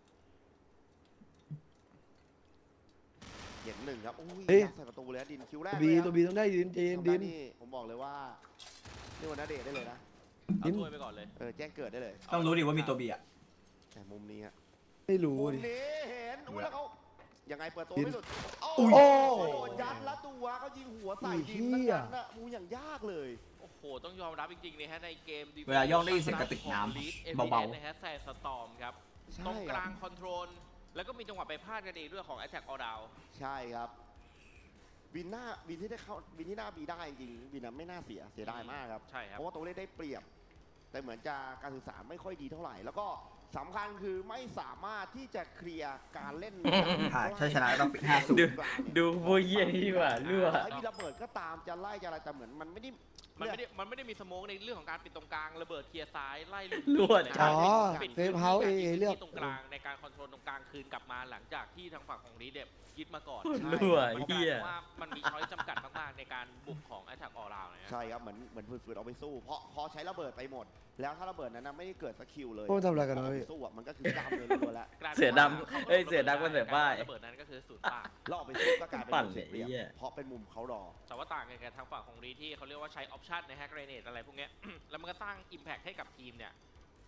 S5: เห็นหนึ่งครับอุ้ยยัดใส่ประตูเลยนะดินคิวแรก
S1: บี
S5: เลย
S1: ตัวบีต้องได้ดินเจน
S5: ดิ
S1: ดิ
S5: น
S1: น
S5: นี่ผมบอกเลยว่านี่วันนาเดชน์ได้เลยนะ
S3: เอาถ้วยไปก่อนเลย
S5: เออแจ้งเกิดได้เลย
S7: ต้องรู้ดิว่ามีตัวบีอ่ะ
S5: แต่มุมนี้ฮะ
S1: ไม่รู้
S5: มุม
S1: ดิ
S5: นี้เห็นอุ้ยแล้วเขายังไงเปิดตัว
S1: ดิน
S5: ไม่สุด
S1: โอ้
S5: โอ้
S1: โห
S5: โหยัดแล้วตัวเขายิงหัวใส่
S1: อุ้ย
S5: ดินทั้ง
S1: เหี้ย
S5: นั้นนะมูอย่างยากเลย
S3: โอ้โหต้องยอมรับจริงๆนะฮะในเกม
S7: เวลาย่องได้ยินเสียงกระติกน้ำเบาๆ
S3: ๆนะฮะแซนสตอมครับ
S5: ใช่
S3: ตรงก
S5: ค
S3: ลา
S5: รั
S3: ง
S5: บ
S3: คอนโทรลแล้วก็มีจังหวะไปพลาดกันเองด้วยของ Attack All Round
S5: ใช่ครับบินหน้าบินที่ได้เข้าบินที่หน้าบีได้จริงบินนั้นไม่น่าเสียเสียดายมากครับ
S3: ใช่ครับ
S5: เพราะว่าตัวเลขได้เปรียบ แต่เหมือนจะการสื่อสารไม่ค่อยดีเท่าไหร่ แล้วก็สำคัญคือไม่สามารถที่จะเคลียร์การเล่น
S7: ใช่ถ้าชนะต้องปิดห้าศูนย์
S9: ดูพวกเยี่ยนี่ดีกว่ารั่ว
S5: ไอ้มีระเบิดก็ตามจะไล่จะอะไรแต่เหมือนมันไม่ได้
S3: มันไม่ได้มันไม่ได้มีสโมกในเรื่องของการปิดตรงกลางระเบิดเคลียร์ซ้ายไล่ลุก
S9: รั่ว
S3: ใน
S1: อ๋
S3: การ
S1: อ
S3: ปิด
S1: เซฟเฮาส์เอเอเลือก
S3: ที่ตรงกลางในการคอนโทรลตรงกลางคืนกลับมาหลังจากที่ทางฝั่งของรีเดฟยึดมาก่อน
S9: รั่ว
S3: มันกลาย
S9: เฮีย
S3: เป็นว่ามันมีช้อยจำกัดมากๆในการบุกของ Attack All Round นะฮะ
S5: ใช่ครับเหมือนเหมือนฝืนๆเอาไปสู้ เพราะพอใช้ระเบิดไปหมด แล้วถ้าระเบิดนั้นนะไม่ได้เกิดสกิลเลย
S1: พวกมันทำอะไรกันวะ
S5: พ
S1: พี่
S5: ปสู้อะมันก็คือดำเลยรัวๆแล้ว
S3: กลายป็น
S9: เสือดำ
S3: ว่า
S9: เอ้ยเสือดำก็แบบว่า
S3: ระเบิดนั้นก็คือศูนย์ป่า
S5: แล้วออกไปสู้ก็กลายเป็น
S9: ปั่น
S5: มุมเสียเปรียบ
S9: เลยไอ้เหี้ย
S5: เพราะเป็นมุมเขารอ
S3: แต่ว่าต่างกันกับทางฝั่งของรีที่เขาเรียกว่าใช้ออปชันในแฮกเกรเนตอะไรพวกเนี้ย แล้วมันก็สร้าง Impact ให้กับทีมเนี่ย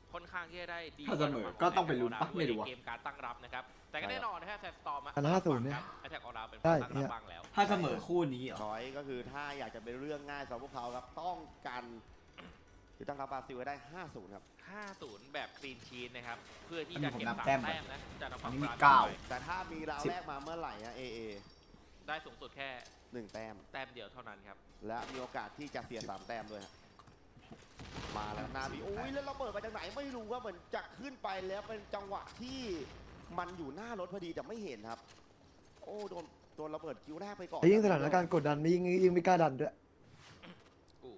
S3: ค่อนข้างที่จะได้ดี
S7: ถ้าเสมอก็ต้องไปลุ้นปะไม่รู้อะ
S3: เกมการตั้งรับนะครับแต่ก็แน่นอนนะฮะแซนสตอร์ม
S1: อันห้าศูนย์เนี่ย
S3: แอตแทกออลราวเป็น
S1: ได้
S3: ตั้งรับบ้างแล้ว
S7: ถ้าเสมอคู่นี้เหรอ
S5: ช้อยก็คือถ้าอยากจะเป็นเรื่องง่ายสำหรับพวกเขาครับต้องกันคือตั้งรับบราซิลไว้ได้ ห้าศูนย์ ครับ
S3: ห้าศูนย์ แบบคลีนชีทนะครับเพื่อที่จะเก็บ
S7: อันนี้ผมนับ
S3: สาม
S7: แต้ม
S3: แต้มนะจากทางฝั่ง
S7: อันนี้มี
S3: บราซิล
S7: เก้า
S3: ไป
S5: แต่ถ้ามีราวแรกมาเมื่อไหร่อะเอเอ
S3: ได้สูงสุดแค่
S5: หนึ่งแต้ม
S3: แต้มเดียวเท่านั้นครับ
S5: และมีโอกาสที่จะเสียสามแต้มด้วยฮะมาแล้วนาบีโอ้ยแล้วระเบิดมาจากไหนไม่รู้ว่าเหมือนจะขึ้นไปแล้วเป็นจังหวะที่มันอยู่หน้ารถพอดีแต่ไม่เห็นครับ โอ้โดนโดนระเบิดคิวแรกไปก่อน
S1: ไอ้ยิ่งสถานการณ์กดดันไม่ยิ่งยิ่งไม่กล้าดันด้วย
S3: อู้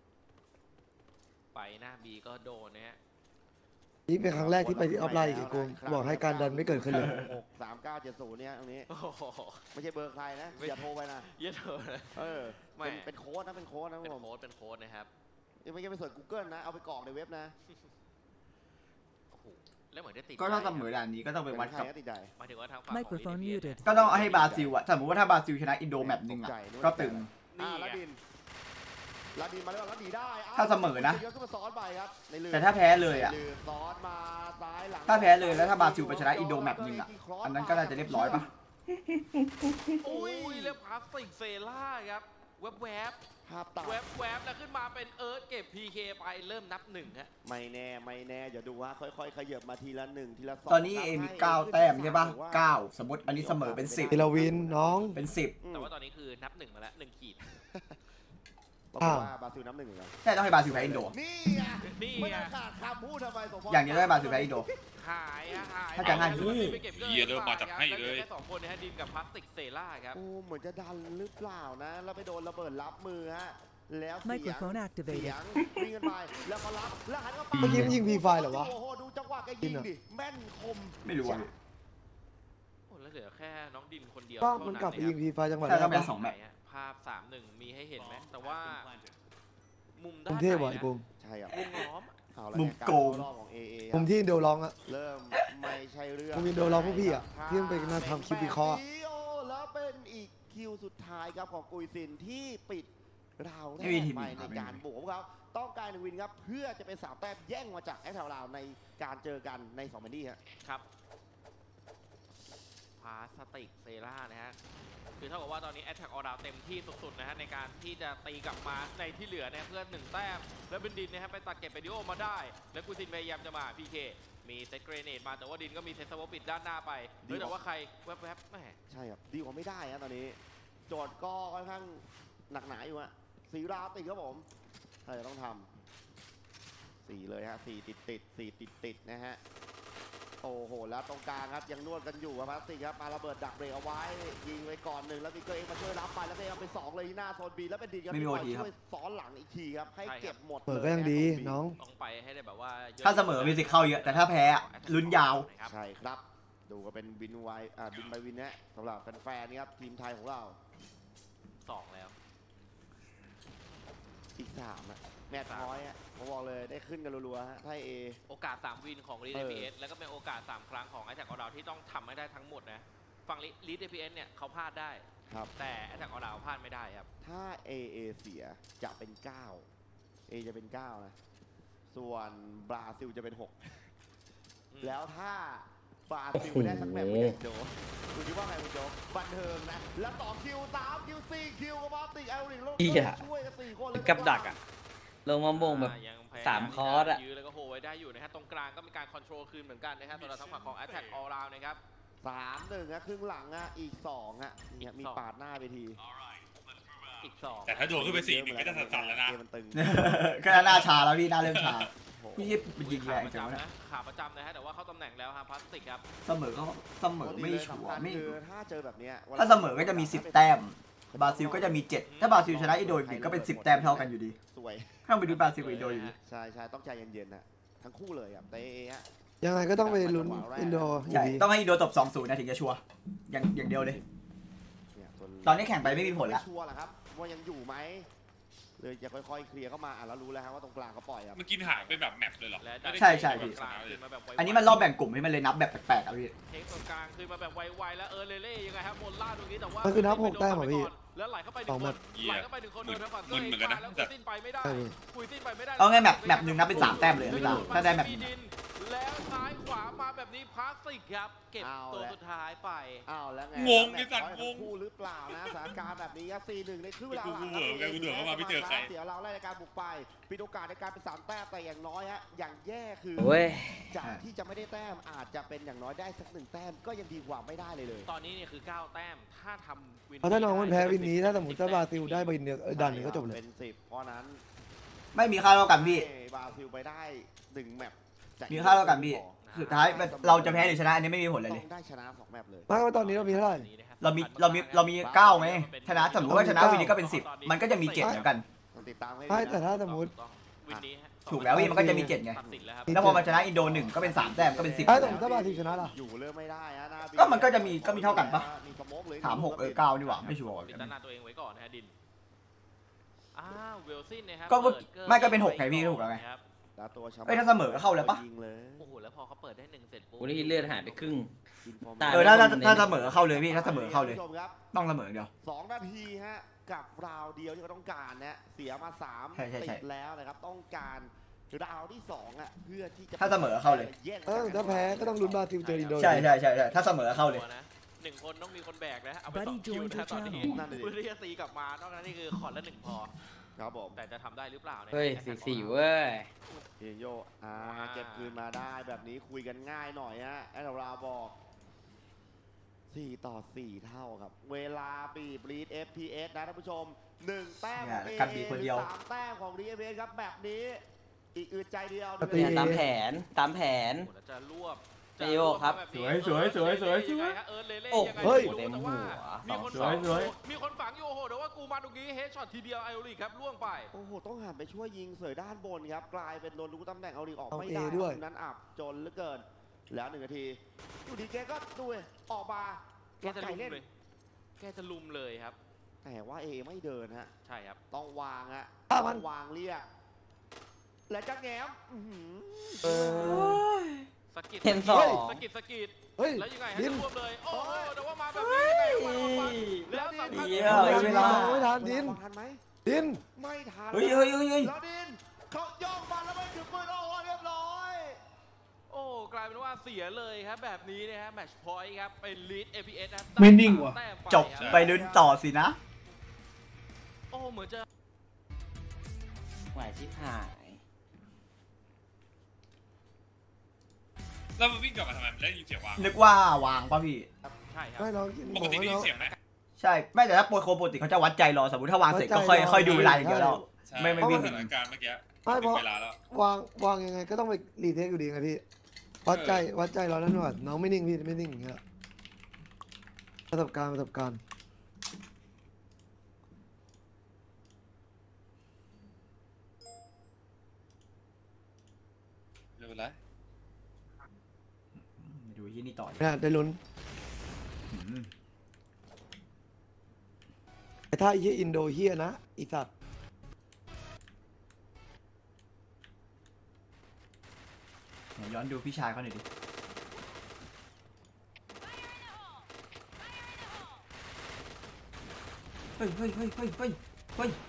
S3: ไปหน้าบีก็โดนนะฮะ
S1: นี่เป็นครั้งแรกที่ไปที่ออฟไลน์อีกไอ้กูบอกให้การดันไม่เกิดขึ้นเลย
S5: หกสามเก้าเจ็ดศูนย์เนี่ยตรงนี้
S3: โอ้โห
S5: ไม่ใช่เบอร์ใครนะอย่าโทรไปนะ
S3: เยอะเถอะนะ
S5: เออ
S3: ไม่
S5: เป็นเป็นโค้ดนะเป็นโค้ดนะ
S3: เป็น
S5: ผม
S3: โค้ดเป็นโค้ดนะครับ
S5: ไม่ใช่ไปเสิร์ช Google นะเอาไปกรอกในเว็บนะ
S3: โอ้โหแล้วเหมือนได้ติด
S7: ก็ถ้าเสมอด่านนี้ก็ต้องไปวัดกับ
S5: เป็นใครนะติดใจ
S3: หมายถึงว่าทางฝั่งของ
S4: Microphone
S3: Lineage
S4: muted
S7: ก็ต้องให้บราซิลอะสมมติว่าถ้าบราซิลชนะอินโดแมปหนึ่งอะก็ตึง
S5: อ่า
S3: นี่
S5: ลา
S3: ไง
S5: ดินลาดินมาแล้วลาดินได้
S7: ถ้าเสมอนะ
S5: เยอะขึ้นมาซ้อนไปครับในลืม
S7: แต่ถ้าแพ้เลยอะ
S5: ในลืมซ้อนมาซ้ายหลัง
S7: ถ้าแพ้เลยแล้วถ้าบราซิลไปชนะอินโดแมปหนึ่งอะอันนั้นก็น่าจะเรียบร้อยปะ
S3: อุ้ยแล้วพลาสติกเซล่าครับแวบแวบ
S5: ภาพตัด
S3: แวบแวบแล้วขึ้นมาเป็นเอิร์ธเก็บ พี เค ไปเริ่มนับหนึ่งฮะ
S5: ไม่แน่ไม่แน่อย่าดูว่าค่อยๆขยับมาทีละหนึ่งทีละสอง
S7: ตอนนี้เอมีเก้าแต้มใช่ปะเก้าสมมติอันนี้เสมอเป็นสิบ
S1: เอลาวินน้อง
S7: เป็นสิบ
S5: อืม
S3: แต่ว่าตอนนี้คือนับหนึ่งมาแล้วหนึ่งขีด
S5: ต้องบอกว่าบราซิลน้ำหนึ่งเหรอ
S7: ใช่ต้องให้บราซิลแพ้อินโด
S5: นี่ไง
S3: นี่
S5: ไม่
S3: ไง
S5: ได้ขาดคำพูดทำไมสมพร
S7: อย่างนี้ต้องให้บราซิลแพ้อินโด
S3: หายฮะหาย
S7: ถ้าจะง่าย
S3: แล้วก็ไปก็บ
S8: เหี้ยเริ่มมาจากให้เลย
S3: แค่สองคนนะฮะดินกับพลาสติกเซล่าครับ
S5: โอ้เหมือนจะดันหรือเปล่านะแล้วไปโดนระเบิดรับมือฮะแล้วเสียง
S4: Microphone
S5: เสี
S4: activated
S5: ยงวิ่งกันไปแล้วเขารับแล้วหันกลับไป
S1: เมื่อกี้มันยิง พี ไฟว์ เหรอวะ
S5: โอ้โหดูจังหวะแกยิงดิแม่นคม
S7: ไม่รู้อะ
S3: โอ้แล้วเหลือแค่น้องดินคนเดียว
S1: ก็
S3: เท่า
S1: มัน
S3: นั้น
S1: กลับไปยิง
S3: นะ
S1: พีไฟจังหวะ
S7: ใช่
S1: แร
S7: ต้อง
S1: ก
S7: เป็น
S1: ปะ
S7: สองแมตช์
S3: ภาพสามหนึ่งมีให้เห็นไหมแต่ว่ามุม
S1: ก
S3: ด้า
S1: รุ
S3: น
S1: งเทพ
S3: ไหน
S1: ว่ะไอ้
S3: นะ
S1: บูม
S5: ใช่ครับ
S3: มุมล้อม
S5: เอาละ
S7: มุม
S5: เนี่ย
S7: โกง
S5: ารเข้ารอบของ เอ เอ
S1: มุมที่อินโดร้องอะ
S5: เริ่มไม่ใช่เรื่อง
S1: มุมอินโดร้องพวกพี่อะที่มันเป็นมาทำคลิปวิเคราะห์
S5: ป็นแบบนี้โอ้แล้วเป็นอีกคิวสุดท้ายครับของกุยซินที่ปิดราวแร
S7: ไม่มี
S5: ก
S7: ทีม
S5: ไป
S7: อื่น
S5: ใน
S7: ครับ
S5: การบุกของเขาต้องการหนึ่งวินครับเพื่อจะเป็นสามแต้มแย่งมาจากแอตแทกราวในการเจอกันในสองแมนดี้ฮะ
S3: ครับพลาสติกเซล่านะฮะคือเท่ากับว่าตอนนี้แอตแทกออร์ดาวเต็มที่สุดๆนะฮะในการที่จะตีกลับมาในที่เหลือเนี่ยเพื่อหนึ่งแต้มแล้วเป็นดินนะฮะไปตัดเก็บไปดิโอมาได้ แล้วกุซินพยายามจะมา พี เค มีเซตเกรเนตมาแต่ว่าดินก็มีเซตสวอปปิดด้านหน้าไปเฮ้ยแต่ว่าใครแวบๆแหม
S5: ใช่ครับดีกว่าไม่ได้ฮะตอนนี้โจทย์ก็ค่อนข้างหนักหนาอยู่ฮะสีราวติดครับผมถ้าจะต้องทำสี่เลยฮะสี่ติดติดสี่ติดติดนะฮะโอ้โหแล้วตรงกลางครับยังนวดกันอยู่ครับพลาสติกครับมาระเบิดดักเบรกเอาไว้ยิงไว้ก่อนหนึ่งแล้วมีเกอร์เองมาช่วยรับไปแล้วเองเอาไปสองเลยที่หน้าโซนบีแล้วเป็นดีครับ
S7: ไม่มี
S5: ที่
S7: โอ
S5: คอย
S7: ทีครับ
S5: ช่วยซ้อนหลังอีกทีครับให้เก็บหมด
S1: เปิดก็ยังดีน้อง
S3: ต้องไปให้ได้แบบว่าะ
S7: ถ้าเสมอมีสิทธิ์เข้าเยอะแต่ถ้าแพ้อะลุ้นยาว
S5: ใช่ครับดูก็เป็นวินไวอ่าวินไปวินนะสำหรับแฟนๆนี่ครับทีมไทยของเรา
S3: สองแล้ว
S5: อีกสามอะแมตช์น้อยอะผมบอกเลยได้ขึ้นกันรัวๆฮะไทยเอ
S3: โอกาสสามวินของลีด
S5: เอ
S3: เอ
S5: อ
S3: พีเอสแล้วก็เป็นโอกาสสามครั้งของไอแท็กออร์ดาวที่ต้องทำให้ได้ทั้งหมดนะฝั่งลีดเอพีเอสเนี่ยเขาพลาดได้
S5: ครับ
S3: แต่ไอแท็กออร์ดาวพลาดไม่ได้ครับ
S5: ถ้า เอ เอ เสียจะเป็นเก้า A จะเป็นเก้านะ ส่วนบราซิลจะเป็นหก
S3: อืม
S5: แล้วถ้าบราซิลได้สักแบบเป็นโจคุณคิดว่าไงคุณโจบันเทิงนะ แล้วต่อคิวสามคิวสี่คิวกับบาติกไอโอริงโลก
S9: เหี้ย
S5: ช่วยกันสี่คนเลย
S9: กับดักอะ ลงมาโมงแบบ
S3: อ่ยังพยย
S9: สามคอร์สอะ
S3: ยื้อแล้วก็โฮไว้ได้อยู่นะฮะตรงกลางก็มีการคอนโทรลคืนเหมือนกันนะฮะสำหรับทางฝั่งของ Attack All Round นะครับ
S5: สามหนึ่งอะครึ่งหลังอะอีกสองอะเนี่ยมี
S3: อีกสอง
S5: ปาดหน้าไปที
S3: อีกสอง
S8: แต่ถ้าโดนขึ้นไปสี่หนึ่งก็จะสั่นๆแล้วนะ
S5: เกมมันตึง
S7: ก็หน้าชาแล้วพี่หน้าเริ่มชา
S5: โอ้โห
S7: พี่มันยิงแรงจังวะ
S3: นะ
S7: เนี่ย
S3: ขาประจำนะฮะแต่ว่าเข้าตำแหน่งแล้วฮะพลาสติกครับ
S7: เสมอก็เสมอไม่ชัวร์ไม่
S5: คือถ้าเจอแบบเนี้ย
S7: ถ้าเสมอก็จะมีสิบแต้มบราซิลก็จะมีเจ็ดถ้าบราซิลชนะอินโดอีกก็เป็นสิบแต้มเท่ากันอยู่ดี
S5: สวย
S7: ถ้าไปดูบราซิลกับอินโดอยู่ดี
S5: ใช่ใช่ต้องใจเย็นๆนะทั้งคู่เลยครับแต่เอฮะ
S1: ยังไงก็ต้องไปลุ้นอินโดอ
S7: ใช่
S1: ยู่ดี
S7: ต้องให้อินโดตบสองศูนย์นะถึงจะชัวร์อย่างอย่างเดียวเลย
S5: เนี่ย
S7: ตอนนี้แข่งไปไม่มีผลละ
S5: ชัวร์แหละครับว่ายังอยู่ไหมเลยจะค่อยๆเคลียร์เข้ามาอ่ะแล้วรู้แล้วฮะว่าตรงกลางเขาปล่อยอ่ะ
S8: มันกินหายไปแบบแมปเลยเหรอ
S7: ใช่ใช่พี่อันนี้มันรอบแบ่งกลุ่มให้มันเลยนับแบบแปลกๆอ่ะพี่
S3: เทคตรงกลางคือมาแบบไวๆแล้วเออเล่เล่ยังไงครับโมล่าตรงนี้แต่ว่า
S1: มันคือนับหกแต้มเหรอพี่
S3: แล้วไหลเข้าไปหนึ่งคนไหลเข้าไปหนึ่งคนโดนทางฝั่งเซอร์เองแล้วคุยสิ้นไปไม่ได้คุยสิ้นไปไม่ได้
S7: เอาไงแมปแมปหนึ่งนับเป็นสามแต้มเลยพี่ตาถ้าได้แมป
S3: แล้วซ้ายขวามาแบบนี้พลาสติกครับเก็บตัวสุดท้ายไป
S5: อ้าวแล้วไง
S8: งงไอ้สัตว์งง
S5: คู่หรือเปล่านะสถานการณ์แบบนี้ครับ สี่หนึ่ง ในครึ่งเวลาหลัง
S8: กูเหวอกันกูเหวอเข้ามาไม่เจอใคร
S5: เสียเราไล่ในการบุกไปปิดโอกาสในการเป็นสามแต้มแต่อย่างน้อยฮะอย่างแย่คือ
S9: เว้ย
S5: จากที่จะไม่ได้แต้มอาจจะเป็นอย่างน้อยได้สักหนึ่งแต้มก็ยังดีกว่าไม่ได้เลยเลย
S3: ตอนนี้เนี่ยคือเก้าแต้มถ้าทำวิน
S1: เพราะถ้าน้องมันแพ้วินนี้ถ้าสมมติถ้าบราซิลได้วินเนี่ยดันเนี่ยก็จบเลย
S5: เป็นสิบเพราะนั้น
S7: ไม่มีค่าเท่ากันพี่
S5: บราซิลไปได้หนึ่งแมป
S7: มีค่าเท่ากันพี่สุดท้ายเราจะแพ้หรือชนะอันนี้ไม่มีผลเลยเลย
S5: ต้องได้ชนะสองแมปเลย
S1: ไม่ว่าตอนนี้เรามีเท่าไหร่
S7: เรามีเรามีเรามีเก้าไงชนะสมมติว่าชนะวินนี้ก็เป็นสิบมันก็จะมีเจ็ดเหมือนกัน
S5: ต้องติดตามให้ดี
S1: ไม่
S5: นะ
S1: แต่ถ้าสมมติ
S3: วินนี้ฮะ
S7: ถูกแล้วพี่มันก็จะมีเจ็ดไง
S3: ตัดสินแล้วครับ
S7: แล้วพอมาชนะอินโดหนึ่งก็เป็นสามแต้มก็เป็นสิบ
S1: ถ้าสมมติถ้าบราซิลชนะล่ะ
S5: อยู่เริ่มไม่ได้ฮะหน้าบี
S7: ก็มันก็จะมีก็มีเท่ากันปะ
S5: มีสโมกเลย
S7: ถามหกเออเก้านี่หว่าไม่ชัวร์
S3: ปิดด้านหน้าตัวเองไว้ก่อนนะฮะดินอ้าวเวลซินนะครั
S7: ก็
S3: เปิด
S7: ไม่ก็เป็นหกไงพี่ถูกแล้วไง
S3: ครับ
S5: แล้วตัวชาว
S7: เอ้ยถ้าเสมอก็เข้าแล้วปะ
S5: ยิงเลย
S3: โอ้โหแล้วพอเขาเปิดได้หนึ่งเสร็จปุ๊บ
S9: กูนี่เลือดหายไปครึ่ง ตาย
S7: เออถ้าถ้าถ้าเสมอเข้าเลยพี่ถ้าเสมอเข้าเลย
S5: คุณผู้ชมครับ
S7: ต้องเสมอเดียว
S5: สองนาทีฮะกับราวเดียวที่เขาต้องการนะเสียมาสาม
S7: ใช่ใช่
S5: ติ
S7: ใช่
S5: ดแล้วนะครับต้องการราวที่สองอ่ะเพื่อที่จะ
S7: ถ้าเสมอเข้าเลย
S5: แย่ง
S1: เออถ้าแพ้ก็ต้องลุ้นบราซิลเจออินโด
S7: ใช่ใช่ใช่ใช่ถ้าเสมอเข้าเลย
S3: นะหนึ่งคนต้องมีคนแบกนะเอาไปสอง
S4: Buddy
S3: คิว
S4: joined
S3: นะ
S4: your
S3: ตอนนี้
S4: channel
S5: นั่นเลย
S3: เพื่อที่จะตีกลับมานอกจากนั้นนี่คือขอดละหนึ่งพอ
S5: ครับผม
S3: แต่จะทำได้หรือเปล่านี่
S9: เฮ้ยสี่สี่เว้ย
S5: เอโยอ่าเก็บคืนมาได้แบบนี้คุยกันง่ายหน่อยฮะแอดราบอกสี่ต่อสี่เท่าครับเวลาบีบลีด เอฟ พี เอส นะท่านผู้ชมหนึ่งแต้มของ
S7: เนี่
S5: เอย
S7: กันบีบคนเดียว
S5: สามแต้มของดี เอฟ พี เอส ครับแบบนี้อีกอึดใจเดียว
S1: ตี
S9: เนี่ยตามแผนตามแผน
S3: โอ้โหแล้วจะรวบ
S9: นายโยกครับ
S3: จะวบ
S7: สวยสวยสวยสวย
S3: ยังไงฮะเอิร์ธเล่เล่
S7: โอ้
S3: ยังไง
S1: เฮ้ย
S3: ไม่รู้
S9: เต็ม
S3: แต่
S9: หั
S3: ว่าว มีคน
S7: สวย
S3: ฝัง
S7: สวย
S3: มีคนฝังอยู่โอ้โหแต่ว่ากูมาตรงนี้เฮดช็อตทีเดียวไอโอริครับล่วงไป
S5: โอ้โหต้องหันไปช่วยยิงเสยด้านบนครับกลายเป็นโดนรู้ตำแหน่งเอาลีออก
S1: เอา
S5: ไม่
S1: เอ
S5: ได้
S1: ด้วย
S5: นั้นอับจนเหลือเกินแล้วหนึ่งนาทีอยู่ดีแกก็ดูเลยออกมา
S3: แกจะ
S5: ไก่
S3: ลุม
S5: เล่น
S3: เลย แกจะลุมเลยครับ
S5: แต่ว่าเอไม่เดินฮะ
S3: ใช่ครับ
S5: ต้องวางฮะ
S1: อ่ะ
S5: ต้
S1: มั
S5: อน งวางเรียกและจะแง้มอื้อหือ
S1: เออ
S3: สกิด
S9: เทนสอง
S3: สกิดสกิด
S1: เฮ้ย
S3: แล้วยังไงฮะ
S1: ดิ
S3: จะ
S1: น
S3: รวบเลย โอ้โหแต่ว่ามาแบบนี้ยังไงวางวางแล้วสำคัญ
S7: เหี้
S3: ที่
S7: ย
S3: สุด
S7: เวลา
S1: ไม่ทันดิน
S5: วางทันไหม
S1: ดิน
S5: ไม่ทัน
S7: เฮ้ยเฮ้ยเฮ้ยเฮ้ย
S5: แล้วดินเขาย่องมาแล้วไม่ถึงปืนโอ้โหเรียบร้อย
S3: โอ้กลายเป็นว่าเสียเลยครับแบบนี้นะฮะแมตช์พอยต์ครับเป็นลีด เอ พี เอส นะครับ
S6: ไม่นิ่งว่ะ
S3: แต้มไป
S7: จบ
S3: ครับ
S7: ไปลุ้นต่อสินะ
S3: โอ้เหมือนจะ
S9: หวายชิบหาย
S8: แล้วมันวิ่งกลับมาทำไมมันได้ยินเสียงวาง
S7: นึกว่าวางป่ะพี่
S3: ใช่ครับ
S1: ไม่เรา
S8: ป
S1: บอก
S8: ติ
S1: ว่า
S8: ได้ยิ
S1: เรา
S8: นเสียงไหม
S7: ใช่ไม่แต่ถ้าโปรโคปกติเขาจะวัดใจรอสมมติถ้าวางเสร็จก็ค่อยค่อยดูเวลาอย่างเดียวแล้ว
S8: ใช่
S7: ไม่ไม่
S8: เพราะ
S7: วิ่
S8: ว่าง สถานการณ์เมื่อกี้
S1: ไม่เพราะ
S8: เวลาแล้ว
S1: วางวางยังไงก็ต้องไปรีเทคอยู่ดีไงพี่วัดใจวัดใจเรานั่นว่าน้องไม่นิ่งพี่ไม่นิ่งอย่างเงี้ยประสบการณ์ประสบการณ์
S8: ไม่เป็นไร
S7: ดูที่นี่ต่อดิ
S1: เนี่ยได้ลุ้น
S7: อืม
S1: แต่ถ้าไอ้เหี้ยอินโดเฮียนะอีสัตว์
S7: ไหนย้อนดูพี่ชายเขาหน่อยดิเฮ้ยเฮ้ยเฮ้ยเฮ้ยเฮ้ยเฮ้ย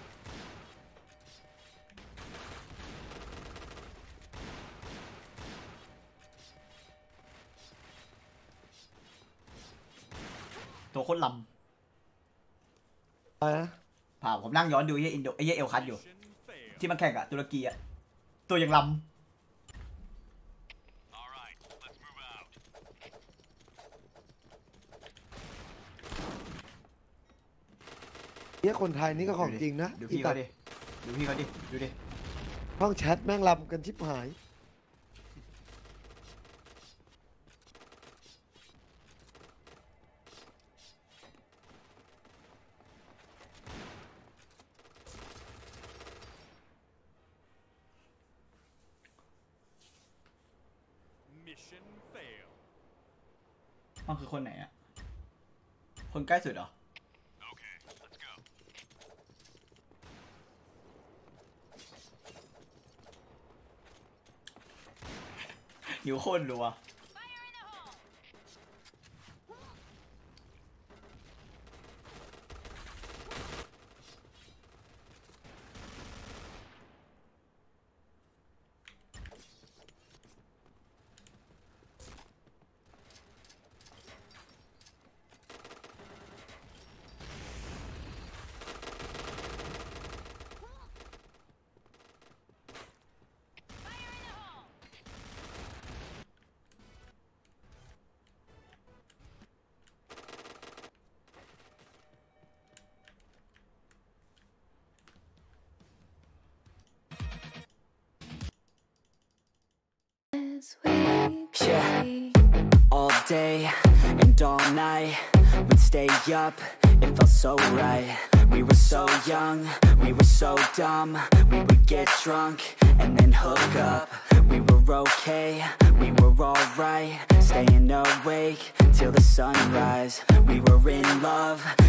S7: ตัวโคตรล
S1: อะไรนะ
S7: ำเปล่าผมนั่งย้อนดูไอ้เหี้ยอินโดไอ้เหี้ยเอลคัสอยู่ ที่มันแข่งกับตุรกีอะตัวยังลำ
S1: เฮียคนไทยนี่ก็ของจริงนะ
S7: ดู
S1: อี
S7: พี่
S1: สั
S7: เขา
S1: ตว์
S7: ดิ ดูพี่เขาดิ ดูดิ
S1: ห้องแชทแม่งลำกันชิบหาย
S7: มันคือคนไหนอะคนใกล้สุดเหรอหิวโคตรรัว
S11: Yeah, all day and all night, we'd stay up, it felt so right. We were so young, we were so dumb, we would get drunk and then hook up. We were okay, we were alright, staying awake till the sunrise. We were in love.